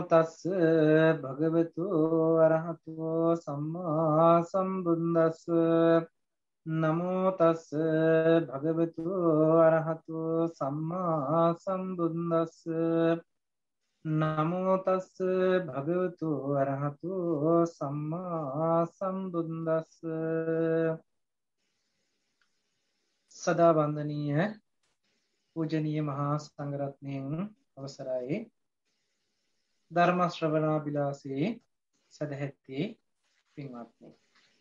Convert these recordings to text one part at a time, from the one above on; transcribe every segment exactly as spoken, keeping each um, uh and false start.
තස්ස භගවතු අරහතෝ සම්මා සම්බුද්දස්ස නමෝ තස්ස භගවතු අරහතෝ සම්මා සම්බුද්දස්ස නමෝ තස්ස භගවතු අරහතෝ සම්මා සම්බුද්දස්ස සදා වන්දනීය පූජනීය මහා සංඝරත්නයන් අවසරයි ධර්ම ශ්‍රවණාබිලාසී සදැහැති පින්වත්නි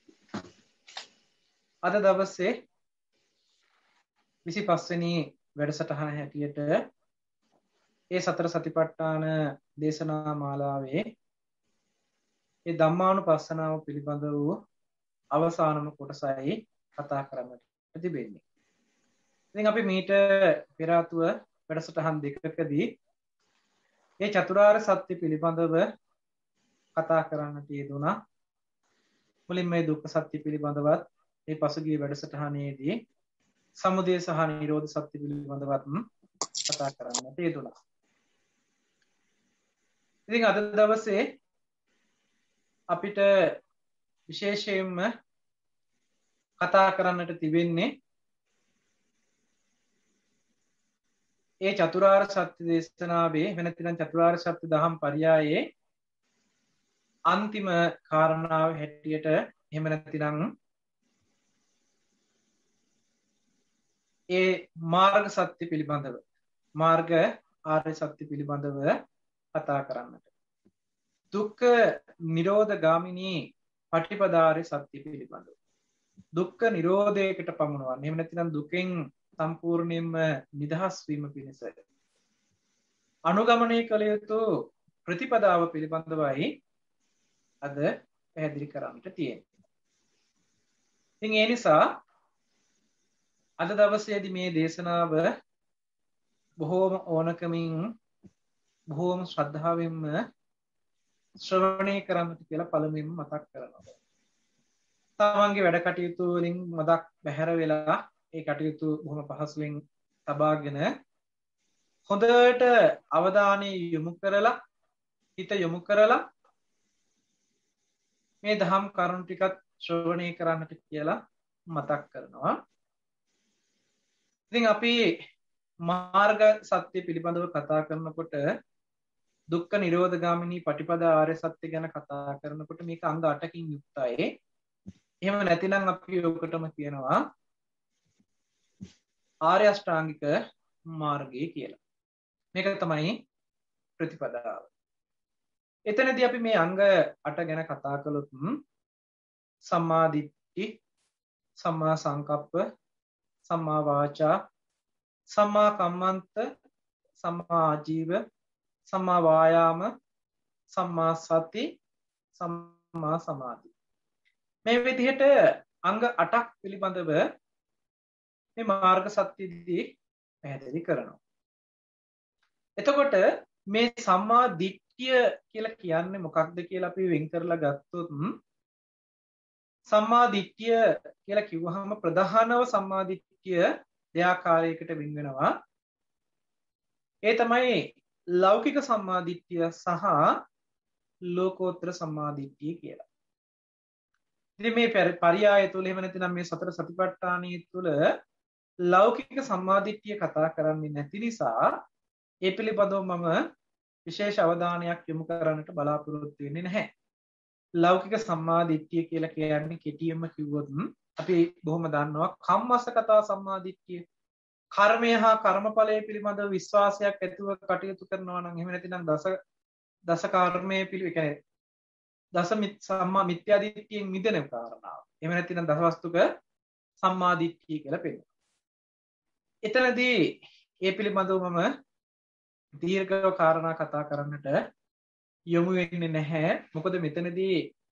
අද දවසේ විසිපස් වෙනි වැඩසටහන හැටියට ඒ සතර සතිපට්ඨාන දේශනා මාලාවේ ඒ ධම්මානුපස්සනාව පිළිබඳ වූ අවසානම කොටසයි කතා කරන්නට තිබෙන්නේ. ඉතින් අපි මීට පෙර ආතුව වැඩසටහන් දෙකකදී මේ චතුරාර්ය සත්‍ය පිළිබඳව කතා කරන්නට යෙදුණා. මුලින්ම මේ දුක්ඛ සත්‍ය පිළිබඳවත් මේ පසුගිය වැඩසටහනේදී සමුදය සහ නිරෝධ සත්‍ය පිළිබඳවත් කතා කරන්නට යෙදුණා. ඉතින් අද දවසේ අපිට විශේෂයෙන්ම කතා කරන්නට තිබෙන්නේ ඒ චතුරාර්ය සත්‍ය දේශනාවේ වෙන තිරන් චතුරාර්ය සත්‍ය දහම් පරයයේ අන්තිම කාරණාව හැටියට එහෙම නැතිනම් ඒ මාර්ග සත්‍ය පිළිබඳව මාර්ග ආර්ය සත්‍ය පිළිබඳව කතා කරන්නට දුක්ඛ නිරෝධ ගාමිනී පටිපදාාරය සත්‍ය පිළිබඳව දුක්ඛ නිරෝධයකට පමුණවන්නේ එහෙම නැතිනම් දුකෙන් සම්පූර්ණයෙන්ම නිදහස් වීම පිණිස අනුගමනය කළ යුතු ප්‍රතිපදාව පිළිබඳවයි අද පැහැදිලි කරන්නට තියෙන්නේ. ඉතින් ඒ නිසා අද දවසේදී මේ දේශනාව බොහෝම ඕනකමින් බොහෝම ශ්‍රද්ධාවෙන්ම ශ්‍රවණය කරන්නට කියලා පළමුවෙන්ම මතක් කරනවා. තමන්ගේ වැඩ කටයුතු වලින් මදක් බැහැර වෙලා ඒ කටයුතු බොහොම පහසුවෙන් තබාගෙන හොඳට අවධානය යොමු කරලා හිත යොමු කරලා මේ දහම් කරුණු ටිකත් ශ්‍රවණය කරන්නට කියලා මතක් කරනවා. ඉතින් අපි මාර්ග සත්‍ය පිළිබඳව කතා කරනකොට දුක්ඛ නිරෝධ ගාමිනී පටිපදා ආර්ය සත්‍ය ගැන කතා කරනකොට මේක අංග අටකින් යුක්තයි. එහෙම නැතිනම් අපි ඔකටම කියනවා ආර්ය අෂ්ටාංගික මාර්ගය කියලා. මේක තමයි ප්‍රතිපදාව. එතනදී අපි මේ අංග අට ගැන කතා කළොත් සම්මා දිට්ඨි, සම්මා සංකප්ප, සම්මා වාචා, සම්මා කම්මන්ත, සම්මා ආජීව, සම්මා වායාම, සම්මා සති, සම්මා සමාධි. මේ විදිහට අංග අටක් පිළිබඳව මේ මාර්ග සත්‍යදී පැහැදිලි කරනවා. එතකොට මේ සම්මා දිට්ඨිය කියලා කියන්නේ මොකක්ද කියලා අපි වෙන් කරලා ගත්තොත් සම්මා දිට්ඨිය කියලා කිව්වහම ප්‍රධානව සම්මා දිට්ඨිය දෙආකාරයකට වෙන් වෙනවා. ඒ තමයි ලෞකික සම්මා දිට්ඨිය සහ ලෝකෝත්තර සම්මා දිට්ඨිය කියලා. ඉතින් මේ පරයය තුල එහෙම නැතිනම් මේ සතර සතිපට්ඨානයේ තුල ලෞකික සම්මාදිට්ඨිය කතා කරන්නේ නැති නිසා ඒ පිළිබඳව මම විශේෂ අවධානයක් යොමු කරන්නට බලාපොරොත්තු වෙන්නේ නැහැ. ලෞකික සම්මාදිට්ඨිය කියලා කියන්නේ කෙටියෙන්ම කිව්වොත් අපි බොහොම දන්නවා කම්මස්සකතා සම්මාදිට්ඨිය. කර්මය හා කර්මඵලයේ පිළිබඳව විශ්වාසයක් ඇතුව කටයුතු කරනවා නම් එහෙම නැතිනම් දස දස කර්මයේ පිළිවෙල කියන්නේ දස මිත් සම්මා මිත්‍යා දිට්ඨියෙන් මිදෙන කාරණාව. එහෙම නැතිනම් දසවස්තුක සම්මාදිට්ඨිය කියලා පෙන්නනවා. එතනදී ඒ පිළිබඳව මම දීර්ඝව කාරණා කතා කරන්නට යොමු වෙන්නේ නැහැ. මොකද මෙතනදී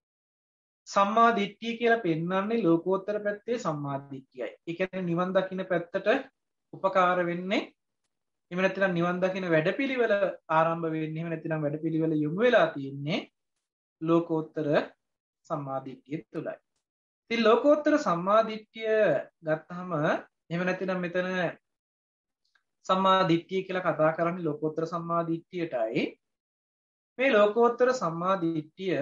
සම්මා දිට්ඨිය කියලා පෙන්වන්නේ ලෝකෝත්තර පැත්තේ සම්මා දිට්ඨියයි. ඒ කියන්නේ නිවන් දකින්න පැත්තට උපකාර වෙන්නේ. එහෙම නැත්නම් නිවන් දකින්න වැඩපිළිවෙල ආරම්භ වෙන්නේ. එහෙම නැත්නම් වැඩපිළිවෙල යොමු වෙලා තියෙන්නේ ලෝකෝත්තර සම්මා දිට්ඨිය තුලයි. ඉතින් ලෝකෝත්තර සම්මා දිට්ඨිය ගත්තාම එහෙම නැත්නම් මෙතන සම්මා දිට්ඨිය කියලා කතා කරන්නේ ලෝකෝත්තර සම්මා දිට්ඨියටයි. මේ ලෝකෝත්තර සම්මා දිට්ඨිය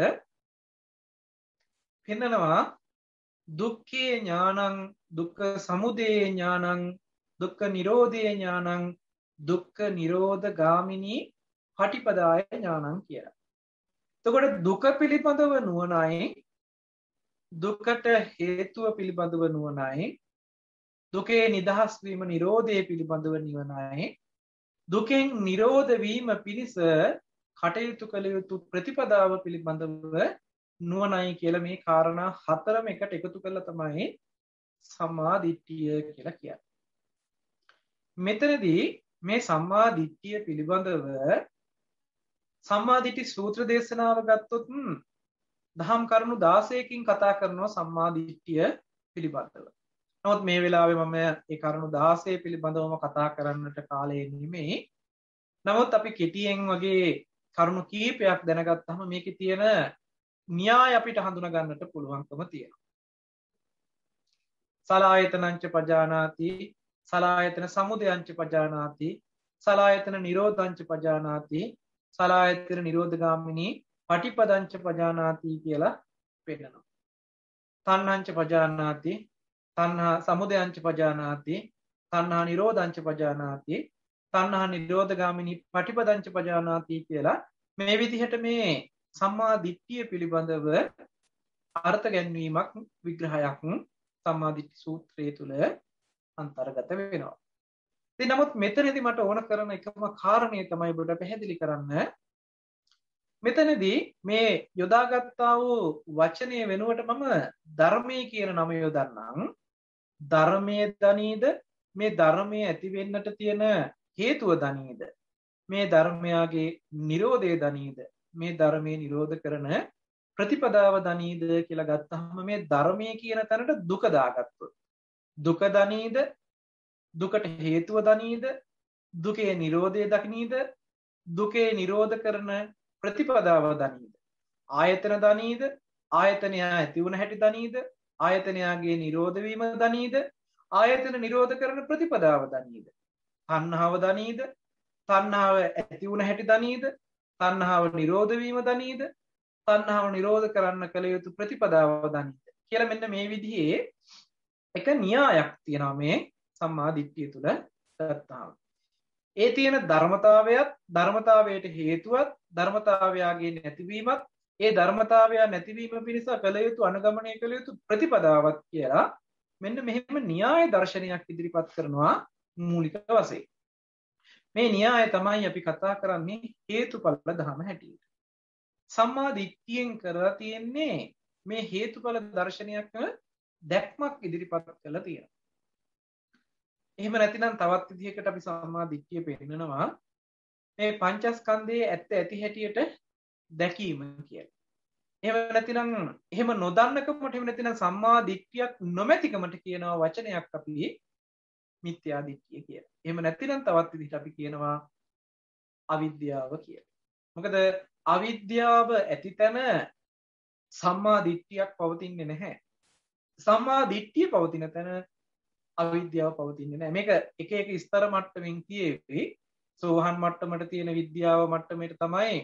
පෙන්නනවා දුක්ඛේ ඥානං, දුක්ඛ සමුදය ඥානං, දුක්ඛ නිරෝධේ ඥානං, දුක්ඛ නිරෝධ ගාමිනී පටිපදාය ඥානං කියලා. එතකොට දුක පිළිබඳව නුවණයි, දුකට හේතුව පිළිබඳව නුවණයි, දුකේ නිදහස් වීම නිරෝධය පිළිබඳව නුවණයි, දුකෙන් නිරෝධ වීම පිණිස කටයුතු කළ යුතු ප්‍රතිපදාව පිළිබඳව නුවණයි කියලා මේ කාරණා හතරම එකට එකතු කරලා තමයි සම්මා දිට්ඨිය කියලා කියන්නේ. මෙතනදී මේ සම්මා දිට්ඨිය පිළිබඳව සම්මා දිට්ඨි සූත්‍ර දේශනාව ගත්තොත් දහම් කරුණු දාසයකින් කතා කරනවා සම්මා දිට්ඨිය පිළිබඳව. නමුත් මේ වෙලාවේ මම ඒ කරුණු දාසය පිළිබඳවම කතා කරන්නට කාලය නෙමෙයි. නමුත් අපි කෙටියෙන් වගේ කරුණු කීපයක් දැනගත්තාම මේකේ තියෙන න්‍යාය අපිට හඳුනා ගන්නට පුළුවන්කම තියෙනවා. සලායතනංච පජානාති, සලායතන සමුදයංච පජානාති, සලායතන නිරෝධංච පජානාති, සලායතන නිරෝධගාමිනී පටිපදංච පජානාති කියලා පෙන්නනවා. තණ්හංච පජානාති, තණ්හා සමුදයංච පජානාති, තණ්හා නිරෝධංච පජානාති, තණ්හා නිරෝධගාමිනී පටිපදංච පජානාති කියලා මේ විදිහට මේ සම්මා දිට්ඨිය පිළිබඳව අර්ථ ගැන්වීමක් විග්‍රහයක් සම්මා දිට්ඨි සූත්‍රය තුල අන්තර්ගත වෙනවා. ඉතින් නමුත් මෙතනදී මට ඕන කරන එකම කාරණය තමයි ඔබට පැහැදිලි කරන්න. මෙතනදී මේ යොදාගත්තා වූ වචනය වෙනුවට මම ධර්මයේ කියන නම යොදන්නම්. ධර්මයේ දනීද, මේ ධර්මයේ ඇති වෙන්නට තියෙන හේතුව දනීද, මේ ධර්මයාගේ නිරෝධය දනීද, මේ ධර්මයේ නිරෝධ කරන ප්‍රතිපදාව දනීද කියලා ගත්තාම මේ ධර්මයේ කියන තැනට දුක දාගත්තොත් දුක දනීද, දුකට හේතුව දනීද, දුකේ නිරෝධය දකිනීද, දුකේ නිරෝධ කරන ප්‍රතිපදාව දනීද, ආයතන දනීද, ආයතනය ඇති වුණ හැටි දනීද, ආයතනයාගේ නිරෝධ වීම දනීද, ආයතන නිරෝධ කරන ප්‍රතිපදාව දනීද, තණ්හාව දනීද, තණ්හාව ඇති වුණ හැටි දනීද, තණ්හාව නිරෝධ වීම දනීද, තණ්හාව නිරෝධ කරන්න කල යුතු ප්‍රතිපදාව දනීද කියලා මෙන්න මේ විදිහේ එක න්‍යායක් තියෙනවා මේ සම්මා දිට්ඨිය තුළ ගත්තාම. ඒ තියෙන ධර්මතාවයත්, ධර්මතාවයට හේතුවත්, ධර්මතාවයාගේ නැතිවීමත්, ඒ ධර්මතාවය නැතිවීම පිණිස කල යුතු අනුගමනය කළ යුතු ප්‍රතිපදාවත් කියලා මෙන්න මෙහෙම න්‍යාය දර්ශනයක් ඉදිරිපත් කරනවා මූලික වශයෙන්. මේ න්‍යාය තමයි අපි කතා කරන්නේ හේතුඵල ධම හැටියට. සම්මා දිට්ඨියෙන් කරලා තියෙන්නේ මේ හේතුඵල දර්ශනයක් දැක්මක් ඉදිරිපත් කරලා තියෙනවා. එහෙම නැතිනම් තවත් විදිහකට අපි සම්මා දිට්ඨිය පෙන්නනවා මේ පංචස්කන්ධයේ ඇත්ත ඇති හැටියට දැකීම කියලා. එහෙම නැතිනම් එහෙම නොදන්නකමට, එහෙම නැතිනම් සම්මා දිට්ඨියක් නොමැතිකමට කියනවා වචනයක් අපි මිත්‍යා දිට්ඨිය කියලා. එහෙම නැතිනම් තවත් විදිහට අපි කියනවා අවිද්‍යාව කියලා. මොකද අවිද්‍යාව ඇතිතැන සම්මා දිට්ඨියක් පවතින්නේ නැහැ. සම්මා දිට්ඨිය පවතින තැන අවිද්‍යාව පවතින්නේ නැහැ. මේක එක එක ස්තර මට්ටමින් කියෙවි. සෝහන් මට්ටමට තියෙන විද්‍යාව මට්ටමට තමයි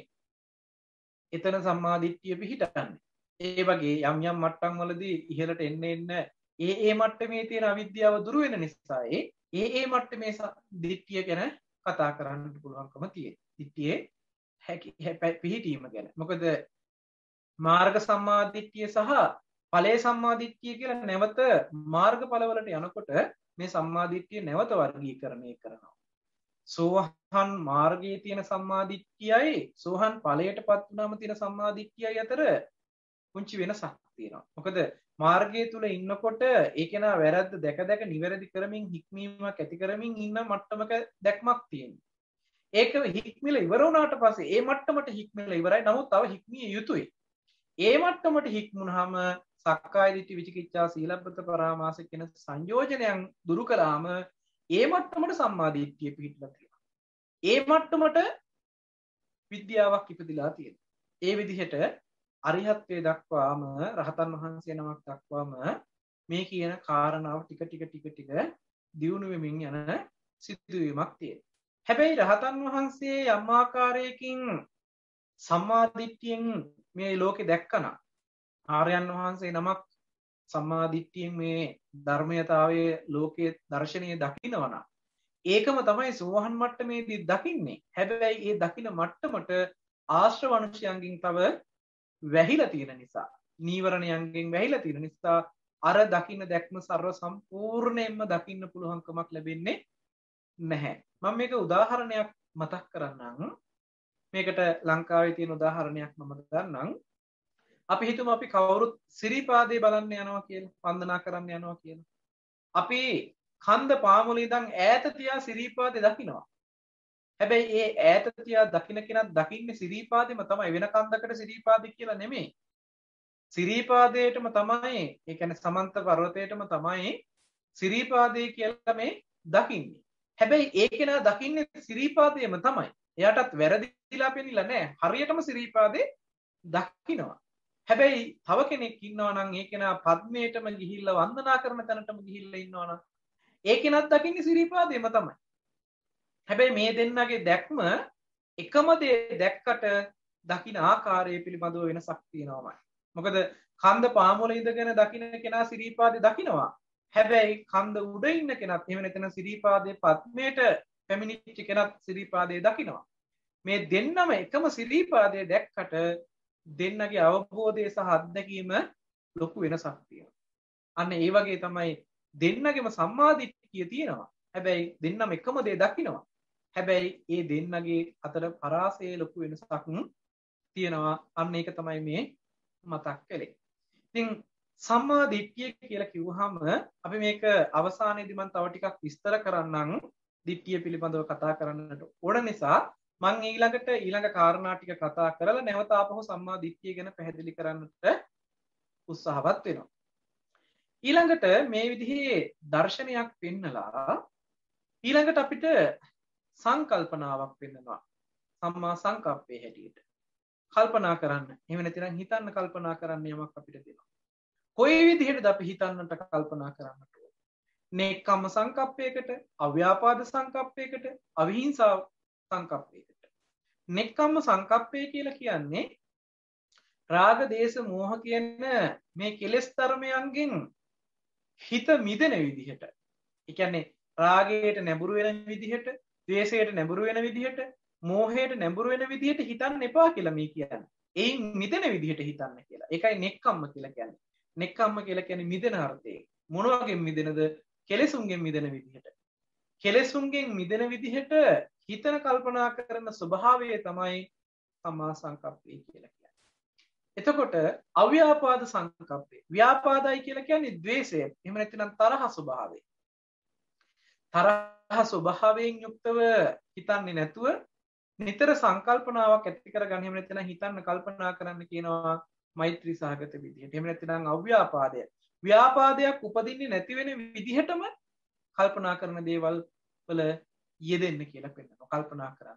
එතන සම්මා දිට්ඨිය පිහිටන්නේ. ඒ වගේ යම් යම් මට්ටම් වලදී ඉහළට එන්න එන්න ඒ ඒ මට්ටමේ තියෙන අවිද්‍යාව දුරු වෙන නිසා ඒ ඒ මට්ටමේ දිට්ඨිය ගැන කතා කරන්න පුළුවන්කම තියෙනවා. දිට්ඨියේ හැකි පිහිටීම ගැන. මොකද මාර්ග සම්මා දිට්ඨිය සහ ඵලයේ සම්මා දිට්ඨිය කියලා නැවත මාර්ගඵල වලට යනකොට මේ සම්මා දිට්ඨිය නැවත වර්ගීකරණය කරනවා. සෝහන් මාර්ගයේ තියෙන සම්මා දිට්ඨියයි සෝහන් ඵලයටපත් වුණාම තියෙන සම්මා දිට්ඨියයි අතර පුංචි වෙනසක් තියෙනවා. මොකද මාර්ගය තුල ඉන්නකොට ඒකේනා වැරද්ද දැක දැක නිවැරදි කරමින් හික්මීමක් ඇති කරමින් ඉන්න මට්ටමක දැක්මක් තියෙනවා. ඒක හික්මිල ඉවර වුණාට පස්සේ ඒ මට්ටමට හික්මිල ඉවරයි. නමුත් තව හික්මිය යුතුයි. ඒ මට්ටමට හික්මුනහම සක්කාය දිට්ඨි, විචිකිච්ඡා, සීලබ්බත පරාමාස කියන සංයෝජනයන් දුරු කළාම ඒ මට්ටමට සම්මා දිට්ඨිය පිහිටලා තියෙනවා. ඒ මට්ටමට විද්‍යාවක් ඉපදිලා තියෙනවා. ඒ විදිහට අරිහත්ත්වයට දක්වාම, රහතන් වහන්සේ නමක් දක්වාම මේ කියන කාරණාව ටික ටික ටික ටික දියුණු වෙමින් යන සිදුවීමක් තියෙනවා. හැබැයි රහතන් වහන්සේ යම් ආකාරයකින් සම්මා දිට්ඨියෙන් මේ ලෝකේ දැක්කනම් ආර්යයන් වහන්සේ නමක් සම්මා දිට්ඨියෙන් මේ ධර්මයතාවයේ ලෝකයේ දර්ශනීය දකින්නවනම් ඒකම තමයි සෝවාන් මට්ටමේදී දකින්නේ. හැබැයි ඒ දකින්න මට්ටමට ආශ්‍රව අනුශයන්ගෙන් තව වැහිලා තියෙන නිසා, නීවරණයන්ගෙන් වැහිලා තියෙන නිසා අර දකින්න දැක්ම ਸਰව සම්පූර්ණයෙන්ම දකින්න පුළුවන්කමක් ලැබෙන්නේ නැහැ. මම මේක උදාහරණයක් මතක් කරන්නම්. මේකට ලංකාවේ තියෙන උදාහරණයක් මම ගන්නම්. අපි හිතමු අපි කවුරුත් සිරිපාදේ බලන්න යනවා කියලා, වන්දනා කරන්න යනවා කියලා. අපි කන්ද පාමුල ඉඳන් ඈත තියා සිරිපාදේ දකිනවා. හැබැයි ඒ ඈත තියා දකින්න කෙනත් දකින්නේ සිරිපාදෙම තමයි, වෙන කන්දකට සිරිපාදේ කියලා නෙමෙයි. සිරිපාදේටම තමයි, ඒ කියන්නේ සමන්ත පර්වතයටම තමයි සිරිපාදේ කියලා මේ දකින්නේ. හැබැයි ඒ කෙනා දකින්නේ සිරිපාදේම තමයි. එයාටත් වැරදිලා පෙනිලා නැහැ. හරියටම සිරිපාදේ දකිනවා. හැබැයි තව කෙනෙක් ඉන්නවා නම් ඒ කෙනා පද්මේටම ගිහිල්ලා වන්දනා කරන තැනටම ගිහිල්ලා ඉන්නවා නම් ඒ කෙනාත් දකින්නේ සිරිපාදේම තමයි. හැබැයි මේ දෙන්නගේ දැක්ම එකම දේ දැක්කට දකින ආකාරය පිළිබඳව වෙනසක් තියෙනවාමයි. මොකද කන්ද පාමුල ඉඳගෙන දකින්න කෙනා සිරිපාදේ දකිනවා. හැබැයි කන්ද උඩ ඉන්න කෙනත් එහෙම නැත්නම් සිරිපාදේ පද්මේට පැමිණිච්ච කෙනත් සිරිපාදේ දකිනවා. මේ දෙන්නම එකම සිරිපාදේ දැක්කට දෙන්නගේ අවබෝධය සහ අත්දැකීම ලොකු වෙනසක් තියෙනවා. අන්න ඒ වගේ තමයි දෙන්නගේම සම්මාදිට්ඨිය තියෙනවා. හැබැයි දෙන්නම එකම දේ දකිනවා. හැබැයි ඒ දෙන්නගේ අතර පරාසයේ ලොකු වෙනසක් තියෙනවා. අන්න ඒක තමයි මේ මතක් කළේ. ඉතින් සම්මාදිට්ඨිය කියලා කිව්වහම අපි මේක අවසානයේදී මම තව ටිකක් විස්තර කරන්නම්. දිට්ඨිය පිළිබඳව කතා කරන්නට ඕන නිසා මම ඊළඟට ඊළඟ කාරණා ටික කතා කරලා නැවත ආපහු සම්මා දිට්ඨිය ගැන පැහැදිලි කරන්නට උත්සාහවත් වෙනවා. ඊළඟට මේ විදිහේ දර්ශනයක් පෙන්නලා ඊළඟට අපිට සංකල්පනාවක් පෙන්නනවා. සම්මා සංකප්පේ හැටියට. කල්පනා කරන්න. එහෙම නැතිනම් හිතන්න කල්පනා කරන්න යමක් අපිට දෙනවා. කොයි විදිහටද අපි හිතන්නට කල්පනා කරන්නට ඕන? නෙක්ඛම්ම සංකප්පයකට, අව්‍යාපාද සංකප්පයකට, අවිහිංසා සංකප්පයකට. නෙක්ඛම්ම සංකප්පය කියලා කියන්නේ රාග, දේශ, මෝහ කියන මේ කෙලෙස් ධර්මයන්ගෙන් හිත මිදෙන විදිහට. ඒ කියන්නේ රාගයට නැඹුරු වෙන විදිහට, ද්වේෂයට නැඹුරු වෙන විදිහට, මෝහයට නැඹුරු වෙන විදිහට හිතන්න එපා කියලා මේ කියන්නේ. ඒයින් මිදෙන විදිහට හිතන්න කියලා. ඒකයි නෙක්ඛම්ම කියලා කියන්නේ. නෙක්ඛම්ම කියලා කියන්නේ මිදෙන අර්ථය. මොන වගේ මිදෙනද? කෙලෙසුන්ගෙන් මිදෙන විදිහට. කෙලෙසුන්ගෙන් මිදෙන විදිහට හිතන කල්පනා කරන ස්වභාවය තමයි සම්මා සංකප්පය කියලා කියන්නේ. එතකොට අව්‍යාපාද සංකප්පය. ව්‍යාපාදයි කියලා කියන්නේ ද්වේෂය. එහෙම නැත්නම් තරහ ස්වභාවය. තරහ ස්වභාවයෙන් යුක්තව හිතන්නේ නැතුව නිතර සංකල්පනාවක් ඇති කරගන්න. එහෙම නැත්නම් හිතන්න කල්පනා කරන්න කියනවා මෛත්‍රී සහගත විදිහට. එහෙම නැත්නම් අව්‍යාපාදය. ව්‍යාපාදයක් උපදින්නේ නැති වෙන විදිහටම කල්පනා කරන දේවල් වල යෙදෙන්න කියලා පෙන්නනවා. කල්පනා කරන්න.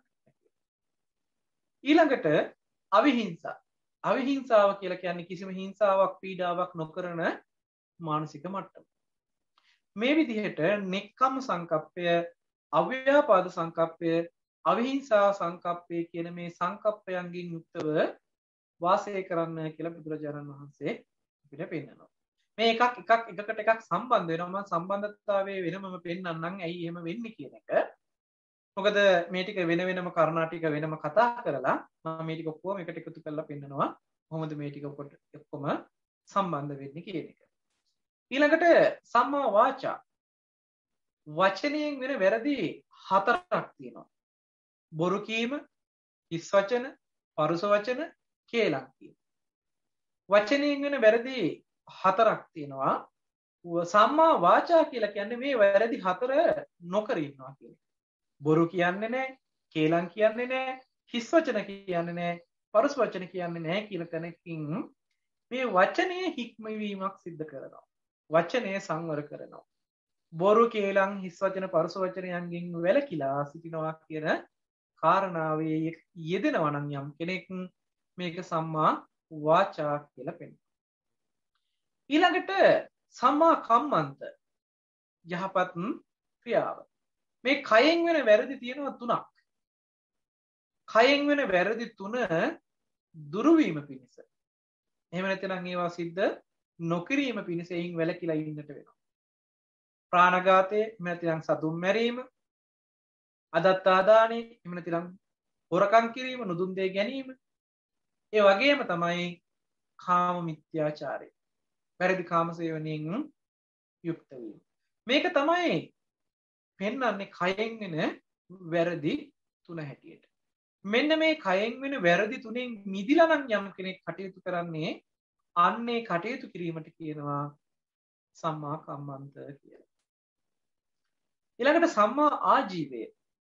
ඊළඟට අවිහිංසා. අවිහිංසාව කියලා කියන්නේ කිසිම හිංසාවක්, පීඩාවක් නොකරන මානසික මට්ටම. මේ විදිහට නෙක්ඛම්ම සංකප්පය, අව්‍යාපාද සංකප්පය, අවිහිංසා සංකප්පය කියන මේ සංකප්පයන්ගෙන් යුක්තව වාසය කරන්න කියලා බුදුරජාණන් වහන්සේ අපිට පෙන්නනවා. මේ එකක් එකක් එකකට එකක් සම්බන්ධ වෙනවා. මම සම්බන්ධතාවයේ වෙනමම පෙන්නන්නම් ඇයි එහෙම වෙන්නේ කියන එක. මොකද මේ ටික වෙන වෙනම කරුණා ටික වෙනම කතා කරලා මම මේ ටික ඔක්කොම එකට එකතු කරලා පෙන්නනවා. කොහොමද මේ ටික ඔක්කොම සම්බන්ධ වෙන්නේ කියන එක. ඊළඟට සම්මා වාචා. වචනයෙන් වෙන වැරදි හතරක් තියෙනවා. බොරු කීම, හිස් වචන, පරුස වචන, කේලම් කීම. වචනයෙන් වෙන වැරදි හතරක් තියෙනවා. සම්මා වාචා කියලා කියන්නේ මේ වැරදි හතර නොකර ඉන්නවා කියන එක. බොරු කියන්නේ නැහැ, කේලම් කියන්නේ නැහැ, හිස් වචන කියන්නේ නැහැ, පරුස වචන කියන්නේ නැහැ කියන තැනකින් මේ වචනේ හික්මවීමක් සිද්ධ කරනවා. වචනේ සංවර කරනවා. බොරු, කේලම්, හිස් වචන, පරුස වචනයන්ගෙන් වැළකීලා සිටිනවා කියන කාරණාවේ යෙදෙනවා නම් යම් කෙනෙක් මේක සම්මා වාචා කියලා පෙන්නනවා. ඊළඟට සම්මා කම්මන්ත යහපත් ක්‍රියාව. මේ කයෙන් වෙන වැරදි තියෙනවා තුනක්. කයෙන් වෙන වැරදි තුන දුරු වීම පිණිස. එහෙම නැත්නම් ඒවා සිද්ධ නොකිරීම පිණිස එයින් වැළකීලා ඉන්නට වෙනවා. ප්‍රාණඝාතය, එහෙම නැත්නම් සතුන් මැරීම, අදත්තාදානය, එහෙම නැත්නම් හොරකම් කිරීම, නුදුන් දේ ගැනීම, ඒ වගේම තමයි කාම මිත්‍යාචාරය. වැරදි කාම සේවනයෙන් යුක්ත වීම. මේක තමයි පෙන්වන්නේ කයෙන් වෙන වැරදි තුන හැටියට. මෙන්න මේ කයෙන් වෙන වැරදි තුනෙන් මිදිලා නම් යම් කෙනෙක් කටයුතු කරන්නේ අන්නේ කටයුතු කිරීමට කියනවා සම්මා කම්මන්ත කියලා. ඊළඟට සම්මා ආජීවය.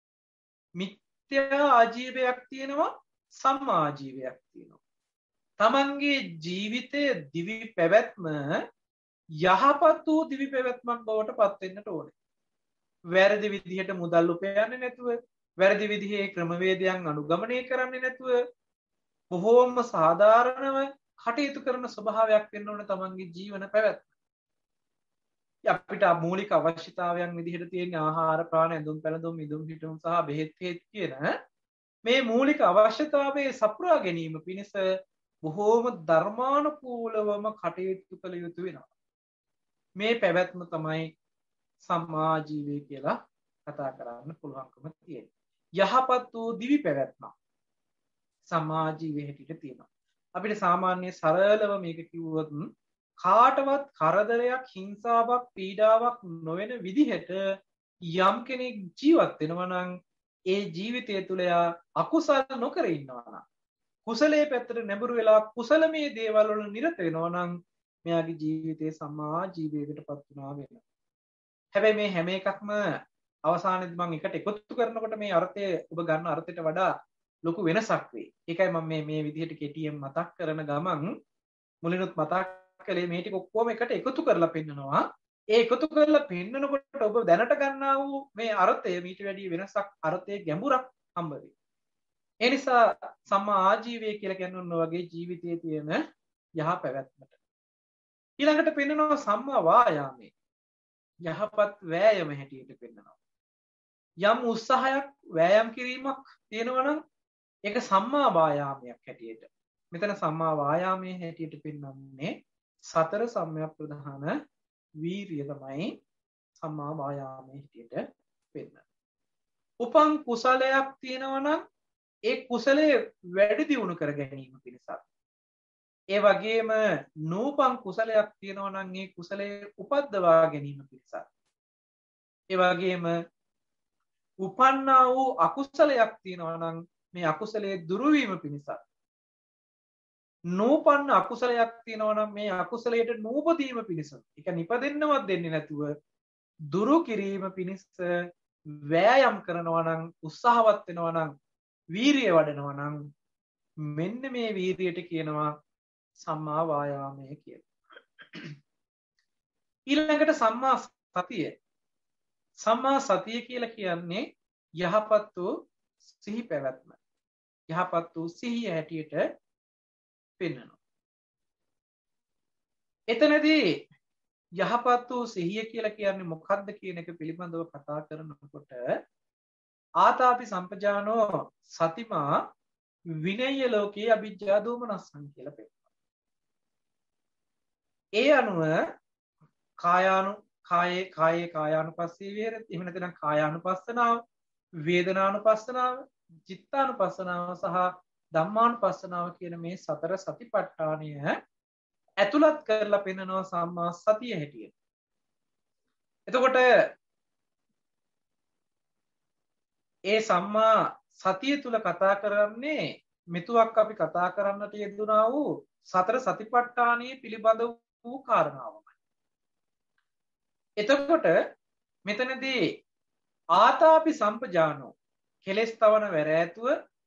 මිත්‍යා ආජීවයක් තියෙනවා, සම්මා ආජීවයක් තියෙනවා. තමන්ගේ ජීවිතයේ දිවි පැවැත්ම යහපත් වූ දිවි පැවැත්මක් බවට පත් වෙන්නට ඕනේ. වැරදි විදිහට මුදල් උපයන්නේ නැතුව, වැරදි විදිහේ ක්‍රමවේදයන් අනුගමනය කරන්නේ නැතුව, බොහෝම සාධාරණව කටයුතු කරන ස්වභාවයක් වෙන්න ඕනේ තමන්ගේ ජීවන පැවැත්ම. අපිට මූලික අවශ්‍යතාවයන් විදිහට තියෙන ආහාර, ප්‍රාණ, ඇඳුම් පැළඳුම්, ඉදුම් හිටුම් සහ බෙහෙත් හේත් කියන මේ මූලික අවශ්‍යතාවයේ සපුරා ගැනීම පිණිස බොහෝම ධර්මානුකූලවම කටයුතු කළ යුතු වෙනවා. මේ පැවැත්ම තමයි සම්මා ජීවය කියලා කතා කරන්න පුළුවන්කම තියෙන්නේ. යහපත් වූ දිවි පැවැත්ම සම්මා ජීවය හැටියට තියෙනවා. අපිට සාමාන්‍ය සරලව මේක කිව්වොත් කාටවත් කරදරයක්, හිංසාවක්, පීඩාවක් නොවන විදිහට යම් කෙනෙක් ජීවත් වෙනවා නම් ඒ ජීවිතය තුළ යා අකුසල නොකර ඉන්නවා නම්, කුසලයේ පැත්තට නැඹුරු වෙලා කුසලමේ දේවල් වල නිරත වෙනවා නම් මෙයාගේ ජීවිතේ සම්මා ජීවයකට පත් වුණා වෙනවා. හැබැයි මේ හැම එකක්ම අවසානයේදී මම එකට එකතු කරනකොට මේ අර්ථය ඔබ ගන්න අර්ථයට වඩා ලොකු වෙනසක් වෙයි. ඒකයි මම මේ මේ විදිහට කෙටියෙන් මතක් කරන ගමන් මුලිනුත් මතක් කළේ මේ ටික ඔක්කොම එකට එකතු කරලා පෙන්නනවා. ඒ එකතු කරලා පෙන්නනකොට ඔබ දැනට ගන්නා වූ මේ අර්ථය මීට වැඩිය වෙනසක්, අර්ථයේ ගැඹුරක් හම්බ වෙයි. ඒ නිසා සම්මා ආජීවය කියලා කියන්නේ ඔන්න වගේ ජීවිතයේ තියෙන යහ පැවැත්මට. ඊළඟට පෙන්නනවා සම්මා වායාමයේ. යහපත් වෑයම හැටියට පෙන්නනවා. යම් උත්සාහයක්, වෑයම් කිරීමක් තියෙනවා නම් ඒක සම්මා වායාමයක් හැටියට. මෙතන සම්මා වායාමයේ හැටියට පෙන්වන්නේ සතර සම්‍යක් ප්‍රධාන වීරිය තමයි සම්මා වායාමයේ හැටියට පෙන්වන්නේ. උපං කුසලයක් තියෙනවා නම් ඒ කුසලයේ වැඩි දියුණු කර ගැනීම පිණිසත්, ඒ වගේම නූපං කුසලයක් තියෙනවා නම් ඒ කුසලයේ උපද්දවා ගැනීම පිණිසත්, ඒ වගේම උපන්නා වූ අකුසලයක් තියෙනවා නම් මේ අකුසලයේ දුරු වීම පිණිසත්, නූපන්න අකුසලයක් තියෙනවා නම් මේ අකුසලයට නූපදීම පිණිස, ඒක නිපදෙන්නවත් දෙන්නේ නැතුව දුරු කිරීම පිණිස වෑයම් කරනවා නම්, උත්සාහවත් වෙනවා නම්, වීරිය වඩනවා නම් මෙන්න මේ වීරියට කියනවා සම්මා වායාමය කියලා. ඊළඟට සම්මා සතිය. සම්මා සතිය කියලා කියන්නේ යහපත් වූ සිහි පැවැත්ම. යහපත් වූ සිහිය හැටියට පෙන්වනවා. එතනදී යහපත් වූ සිහිය කියලා කියන්නේ මොකක්ද කියන එක පිළිබඳව කතා කරනකොට ආතාපි සම්පජානෝ සතිමා විනය්‍ය ලෝකේ අවිජ්ජා දෝමනස්සං කියලා පෙන්නනවා. ඒ අනුව කායානු කායේ කායේ කායානුපස්සී විහෙරති. එහෙම නැත්නම් කායානුපස්සනාව, වේදනානුපස්සනාව, චිත්තානුපස්සනාව සහ ධම්මානුපස්සනාව කියන මේ සතර සතිපට්ඨානය ඇතුළත් කරලා පෙන්නනවා සම්මා සතිය හැටියට. එතකොට ඒ සම්මා සතිය තුල කතා කරන්නේ මෙතුවක් අපි කතා කරන්නට යෙදුනා වූ සතර සතිපට්ඨානයේ පිළිබඳ වූ කාරණාවමයි. එතකොට මෙතනදී ආතාපි සම්පජානෝ කෙලස් තවන වැරෑතුව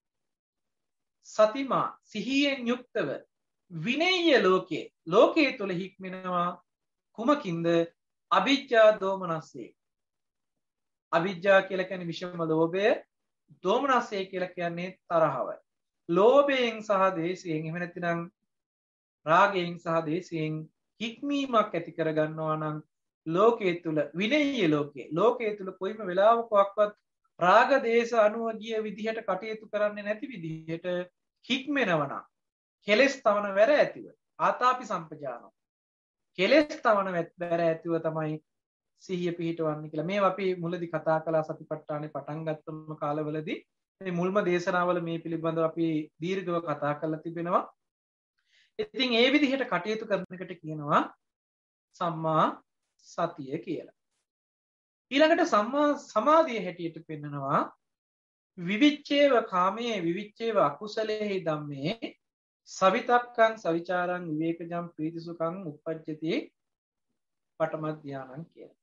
සතිමා සිහියෙන් යුක්තව විනය්‍ය ලෝකේ ලෝකයේ තුල හික්මෙනවා කුමකින්ද? අවිජ්ජා දෝමනස්සේ. අවිජ්ජා කියලා කියන්නේ විෂම ලෝභය, දෝමනස්සේ කියලා කියන්නේ තරහවයි. ලෝභයෙන් සහ ද්වේෂයෙන්, එහෙම නැත්නම් රාගයෙන් සහ ද්වේෂයෙන් හික්මීමක් ඇති කර ගන්නවා නම් ලෝකයේ තුල විනය්‍ය ලෝකේ ලෝකයේ තුල කොයිම වෙලාවකවත් රාග දේශ අනුව ගිය විදිහට කටයුතු කරන්නේ නැති විදිහට හික්මෙනවා නම් කෙලෙස් තවන වැර ඇතිව ආතාපි සම්පජානෝ කෙලෙස් තවන වැර ඇතිව තමයි සිහිය පිහිටවන්නේ කියලා. මේවා අපි මුලදී කතා කළා සතිපට්ඨානේ පටන් ගත්තම කාලවලදී. මේ මුල්ම දේශනාවල මේ පිළිබඳව අපි දීර්ඝව කතා කරලා තිබෙනවා. ඉතින් ඒ විදිහට කටයුතු කරන එකට කියනවා සම්මා සතිය කියලා. ඊළඟට සම්මා සමාධිය හැටියට පෙන්නනවා විවිච්ඡේව කාමයේ විවිච්ඡේව අකුසලයේ ධම්මේ සවිතක්කං සවිචාරං විවේකජං ප්‍රීතිසුඛං උප්පජ්ජති පඨම ධානං කියලා.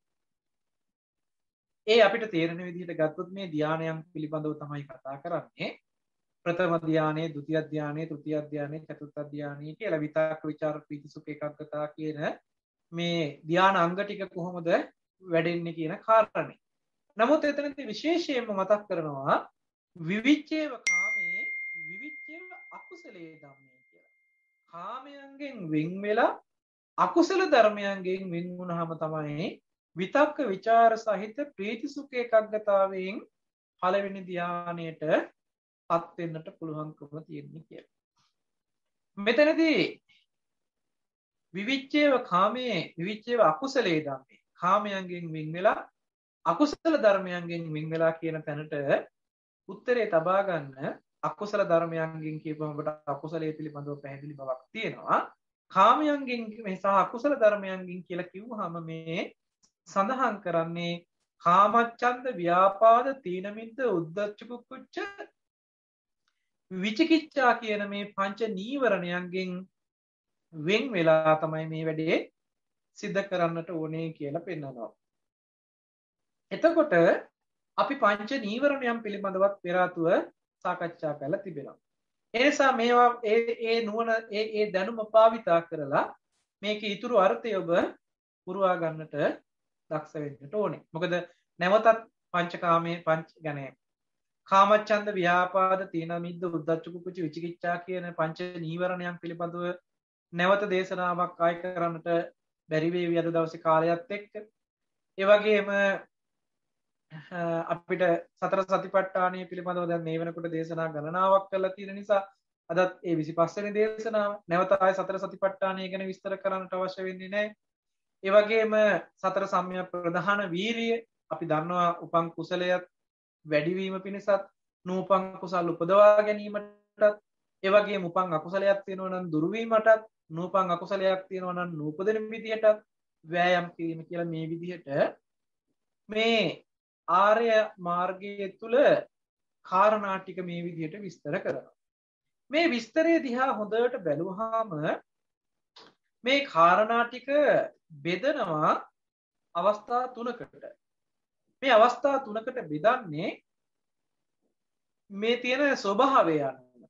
ඒ අපිට තේරෙන විදිහට ගත්තොත් මේ ධානයන් පිළිබඳව තමයි කතා කරන්නේ. ප්‍රථම ධානයේ, ဒုတိ ය ධානයේ, තෘතිය ධානයේ, චතුර්ථ ධානයේ කියලා විතක්ක විචාර ප්‍රීතිසුඛ ඒකාග්‍රතාව කියන මේ ධාන අංග ටික කොහොමද වැඩෙන්නේ කියන කාරණේ. නමුත් එතනදී විශේෂයෙන්ම මතක් කරනවා විවිච්ඡේව කාමයේ විවිච්ඡේව අකුසලයේ ධම්මේ කියලා. කාමයන්ගෙන් වෙන් වෙලා අකුසල ධර්මයන්ගෙන් වෙන් වුණාම තමයි විතක්ක ਵਿਚාර සහිත ප්‍රීති සුඛ ඒකාග්‍රතාවයෙන් පළවෙනි ධානයට පත් වෙන්නට පුළුවන්කම තියෙන්නේ කියලා. මෙතනදී විවිච්ඡේව කාමයේ විවිච්ඡේව අකුසලයේ ධම්මේ කාමයන්ගෙන් වෙන් වෙලා අකුසල ධර්මයන්ගෙන් වෙන් වෙලා කියන තැනට උත්තරේ තබා ගන්න අකුසල ධර්මයන්ගෙන් කියපුවම ඔබට අකුසලයේ පිළිබඳව පැහැදිලි බවක් තියෙනවා. කාමයන්ගෙන් මේ සහ අකුසල ධර්මයන්ගෙන් කියලා කිව්වහම මේ සඳහන් කරන්නේ කාමච්ඡන්ද ව්‍යාපාද තීනමිද්ධ උද්ධච්ච කුච්ච විචිකිච්ඡා කියන මේ පංච නීවරණයන්ගෙන් වෙන් වෙලා තමයි මේ වැඩේ සිද්ධ කරන්නට ඕනේ කියලා පෙන්නනවා. එතකොට අපි පංච නීවරණයන් පිළිබඳවත් පෙර ආතුව සාකච්ඡා කරලා තිබෙනවා. ඒ නිසා මේවා ඒ ඒ නුවණ ඒ ඒ දැනුම පාවිතා කරලා මේකේ ඊතුරු අර්ථය ඔබ පුරවා ගන්නට දක්ෂ වෙන්නට ඕනේ. මොකද නැවතත් පංචකාමයේ පංච ගණේ කාමච්ඡන්ද ව්‍යාපාද තීන මිද්ද උද්ධච්ච කුච්ච විචිකිච්ඡා කියන පංච නීවරණයන් පිළිබඳව නැවත දේශනාවක් ආය කරන්නට බැරි වේවි අද දවසේ කාලයත් එක්ක. ඒ වගේම අපිට සතර සතිපට්ඨානය පිළිබඳව දැන් මේ වෙනකොට දේශනා ගණනාවක් කරලා තියෙන නිසා අදත් ඒ විසිපස් වෙනි දේශනාව නැවත ආය සතර සතිපට්ඨානය ගැන විස්තර කරන්නට අවශ්‍ය වෙන්නේ නැහැ. ඒ වගේම සතර සම්‍යක් ප්‍රධාන වීරිය අපි දන්නවා උපන් කුසලයක් වැඩිවීම පිණිසත් නූපන් කුසල උපදවා ගැනීමටත් ඒ වගේම උපන් අකුසලයක් තියෙනවා නම් දුරු වීමටත් නූපන් අකුසලයක් තියෙනවා නම් නූපදින විදියටත් වෑයම් කිරීම කියලා මේ විදිහට මේ ආර්ය මාර්ගයේ තුල කාරණා ටික මේ විදිහට විස්තර කරනවා. මේ විස්තරය දිහා හොඳට බැලුවාම මේ කාරණා ටික බෙදනවා අවස්ථා තුනකට. මේ අවස්ථා තුනකට බෙදන්නේ මේ තියෙන ස්වභාවය අනුව.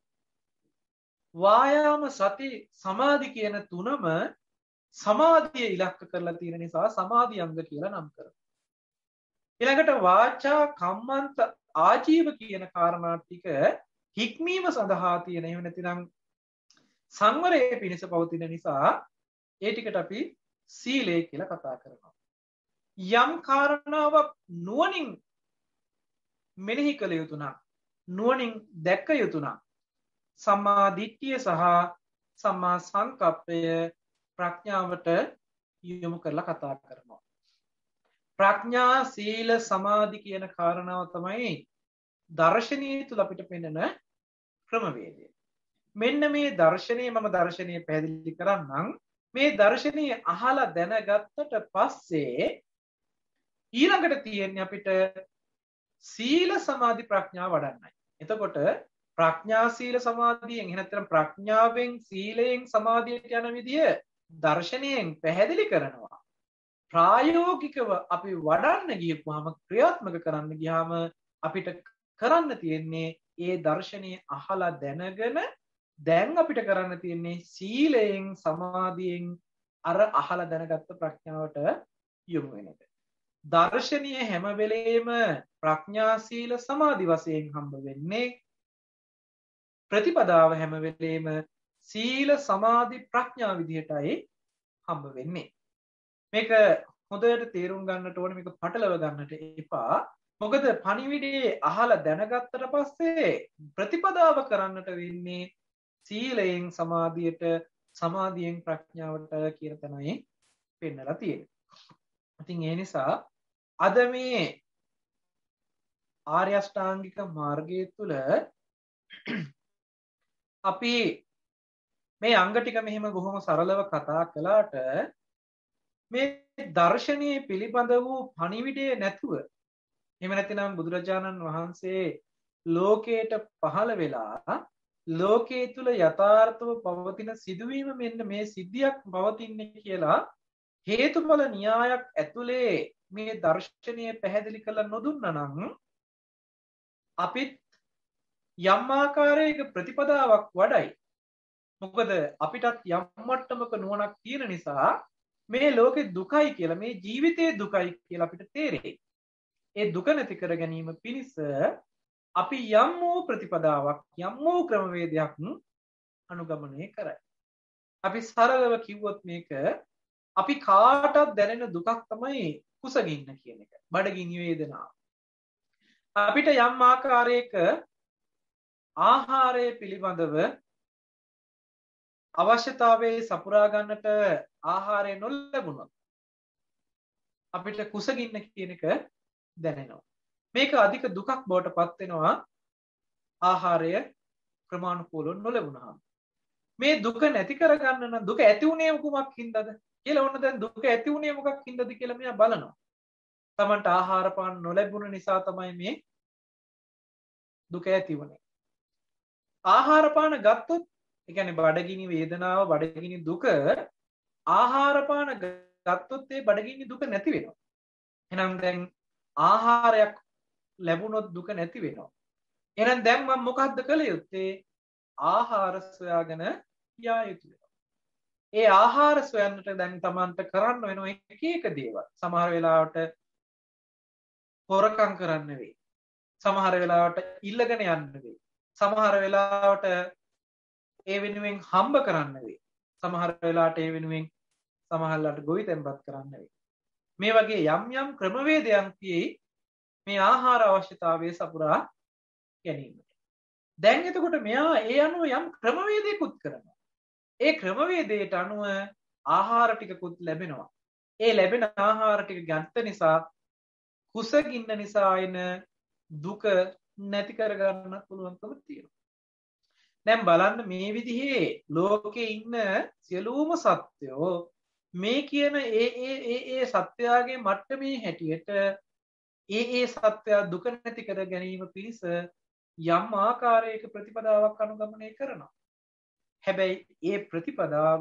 වායාම සති සමාධි කියන තුනම සමාධිය ඉලක්ක කරලා තියෙන නිසා සමාධි අංග කියලා නම් කරනවා. ඊළඟට වාචා කම්මන්ත ආජීව කියන කාරණා ටික හික්මීම සඳහා තියෙන එහෙම නැතිනම් සංවරයේ පිණිස පවතින නිසා ඒ ටිකට අපි සීලය කියලා කතා කරනවා. යම් කාරණාවක් නුවණින් මෙනෙහි කළ යුතු නම් නුවණින් දැක්ක යුතු නම් සම්මා දිට්ඨිය සහ සම්මා සංකප්පය ප්‍රඥාවට යොමු කරලා කතා කරනවා. ප්‍රඥා සීල සමාධි කියන කාරණාව තමයි දර්ශනීය තුල අපිට පෙනෙන ක්‍රමවේදය. මෙන්න මේ දර්ශනීය මම දර්ශනීය පැහැදිලි කරන්නම්. මේ දර්ශනීය අහලා දැනගත්තට පස්සේ ඊළඟට තියෙන්නේ අපිට සීල සමාධි ප්‍රඥා වඩන්නයි. එතකොට ප්‍රඥා සීල සමාධියෙන් එහෙ නැත්නම් ප්‍රඥාවෙන් සීලයෙන් සමාධියට යන විදිය දර්ශනයෙන් පැහැදිලි කරනවා. ප්‍රායෝගිකව අපි වඩන්න ගියපුවාම ක්‍රියාත්මක කරන්න ගියාම අපිට කරන්න තියෙන්නේ ඒ දර්ශනීය අහලා දැනගෙන දැන් අපිට කරන්න තියෙන්නේ සීලයෙන් සමාධියෙන් අර අහලා දැනගත්ත ප්‍රඥාවට යොමු වෙන එක. දර්ශනීය හැම වෙලේම ප්‍රඥා සීල සමාධි වශයෙන් හම්බ වෙන්නේ. ප්‍රතිපදාව හැම වෙලේම සීල සමාධි ප්‍රඥා විදිහටයි හම්බ වෙන්නේ. මේක හොඳට තේරුම් ගන්නට ඕනේ, මේක පටලව ගන්නට එපා. මොකද පණිවිඩේ අහලා දැනගත්තට පස්සේ ප්‍රතිපදාව කරන්නට වෙන්නේ සීලයෙන් සමාධියට සමාධියෙන් ප්‍රඥාවට කියන තැනයි පෙන්නලා තියෙන්නේ. ඉතින් ඒ නිසා අද මේ ආර්ය අෂ්ටාංගික මාර්ගය තුල අපි මේ අංග ටික මෙහෙම බොහොම සරලව කතා කළාට මේ දර්ශනීය පිළිබඳ වූ පණිවිඩය නැතුව එහෙම නැතිනම් බුදුරජාණන් වහන්සේ ලෝකයට පහළ වෙලා ලෝකයේ තුල යථාර්ථව පවතින සිදුවීම මෙන්න මේ සිද්ධියක් පවතින්නේ කියලා හේතුඵල න්‍යායක් ඇතුලේ මේ දර්ශනීය පැහැදිලි කරලා නොදුන්නා නම් අපිත් යම් ආකාරයක ප්‍රතිපදාවක් වඩයි. මොකද අපිටත් යම් මට්ටමක නුවණක් තියෙන නිසා මේ ලෝකේ දුකයි කියලා මේ ජීවිතයේ දුකයි කියලා අපිට තේරෙයි. ඒ දුක නැති කර ගැනීම පිණිස අපි යම් වූ ප්‍රතිපදාවක් යම් වූ ක්‍රමවේදයක් අනුගමනය කරයි. අපි සරලව කිව්වොත් මේක අපි කාටත් දැනෙන දුකක් තමයි කුසගින්න කියන එක. බඩගිනි වේදනාව. අපිට යම් ආකාරයක ආහාරය පිළිබඳව අවශ්‍යතාවයේ සපුරා ගන්නට ආහාරය නොලැබුණොත් අපිට කුසගින්න කියන එක දැනෙනවා. මේක අධික දුකක් බවට පත් වෙනවා ආහාරය ක්‍රමානුකූලව නොලැබුණාම. මේ දුක නැති කරගන්න නම් දුක ඇති උනේ මොකක් හින්දාද කියලා ඕන දැන් දුක ඇති උනේ මොකක් හින්දාද කියලා මෙයා බලනවා. Tamanට ආහාර පාන නොලැබුණ නිසා තමයි මේ දුක ඇති වුනේ. ආහාර පාන ගත්තොත් ඒ කියන්නේ බඩගිනි වේදනාව බඩගිනි දුක ආහාර පාන ගත්තොත් ඒ බඩගිනි දුක නැති වෙනවා. එහෙනම් දැන් ආහාරයක් ලැබුණොත් දුක නැති වෙනවා. එහෙනම් දැන් මම මොකද්ද කළ යුත්තේ? ආහාර සොයාගෙන යා යුතුයි. ඒ ආහාර සොයන්නට දැන් Tamanට කරන්න වෙනවා එක එක දේවල්. සමහර වෙලාවට හොරකම් කරන්න වෙයි. සමහර වෙලාවට ඉල්ලගෙන යන්න වෙයි. සමහර වෙලාවට ඒ වෙනුවෙන් හම්බ කරන්න වෙයි. සමහර වෙලාවට ඒ වෙනුවෙන් සමහරලාට ගොවිතැන්පත් කරන්න වෙයි. මේ වගේ යම් යම් ක්‍රමවේදයන් තියෙයි මේ ආහාර අවශ්‍යතාවයේ සපුරා ගැනීමට. දැන් එතකොට මෙයා ඒ අනුව යම් ක්‍රමවේදයකුත් කරනවා. ඒ ක්‍රමවේදයට අනුව ආහාර ටිකකුත් ලැබෙනවා. ඒ ලැබෙන ආහාර ටික ගන්න නිසා කුසගින්න නිසා එන දුක නැති කරගන්න පුළුවන්කම තියෙනවා. දැන් බලන්න මේ විදිහේ ලෝකේ ඉන්න සියලුම සත්වෝ මේ කියන ඒ ඒ ඒ ඒ සත්‍යයගේ මට්ටමේ හැටියට ඒ ඒ සත්‍ය දුක නැති කර ගැනීම පිණිස යම් ආකාරයක ප්‍රතිපදාවක් අනුගමනය කරනවා. හැබැයි ඒ ප්‍රතිපදාව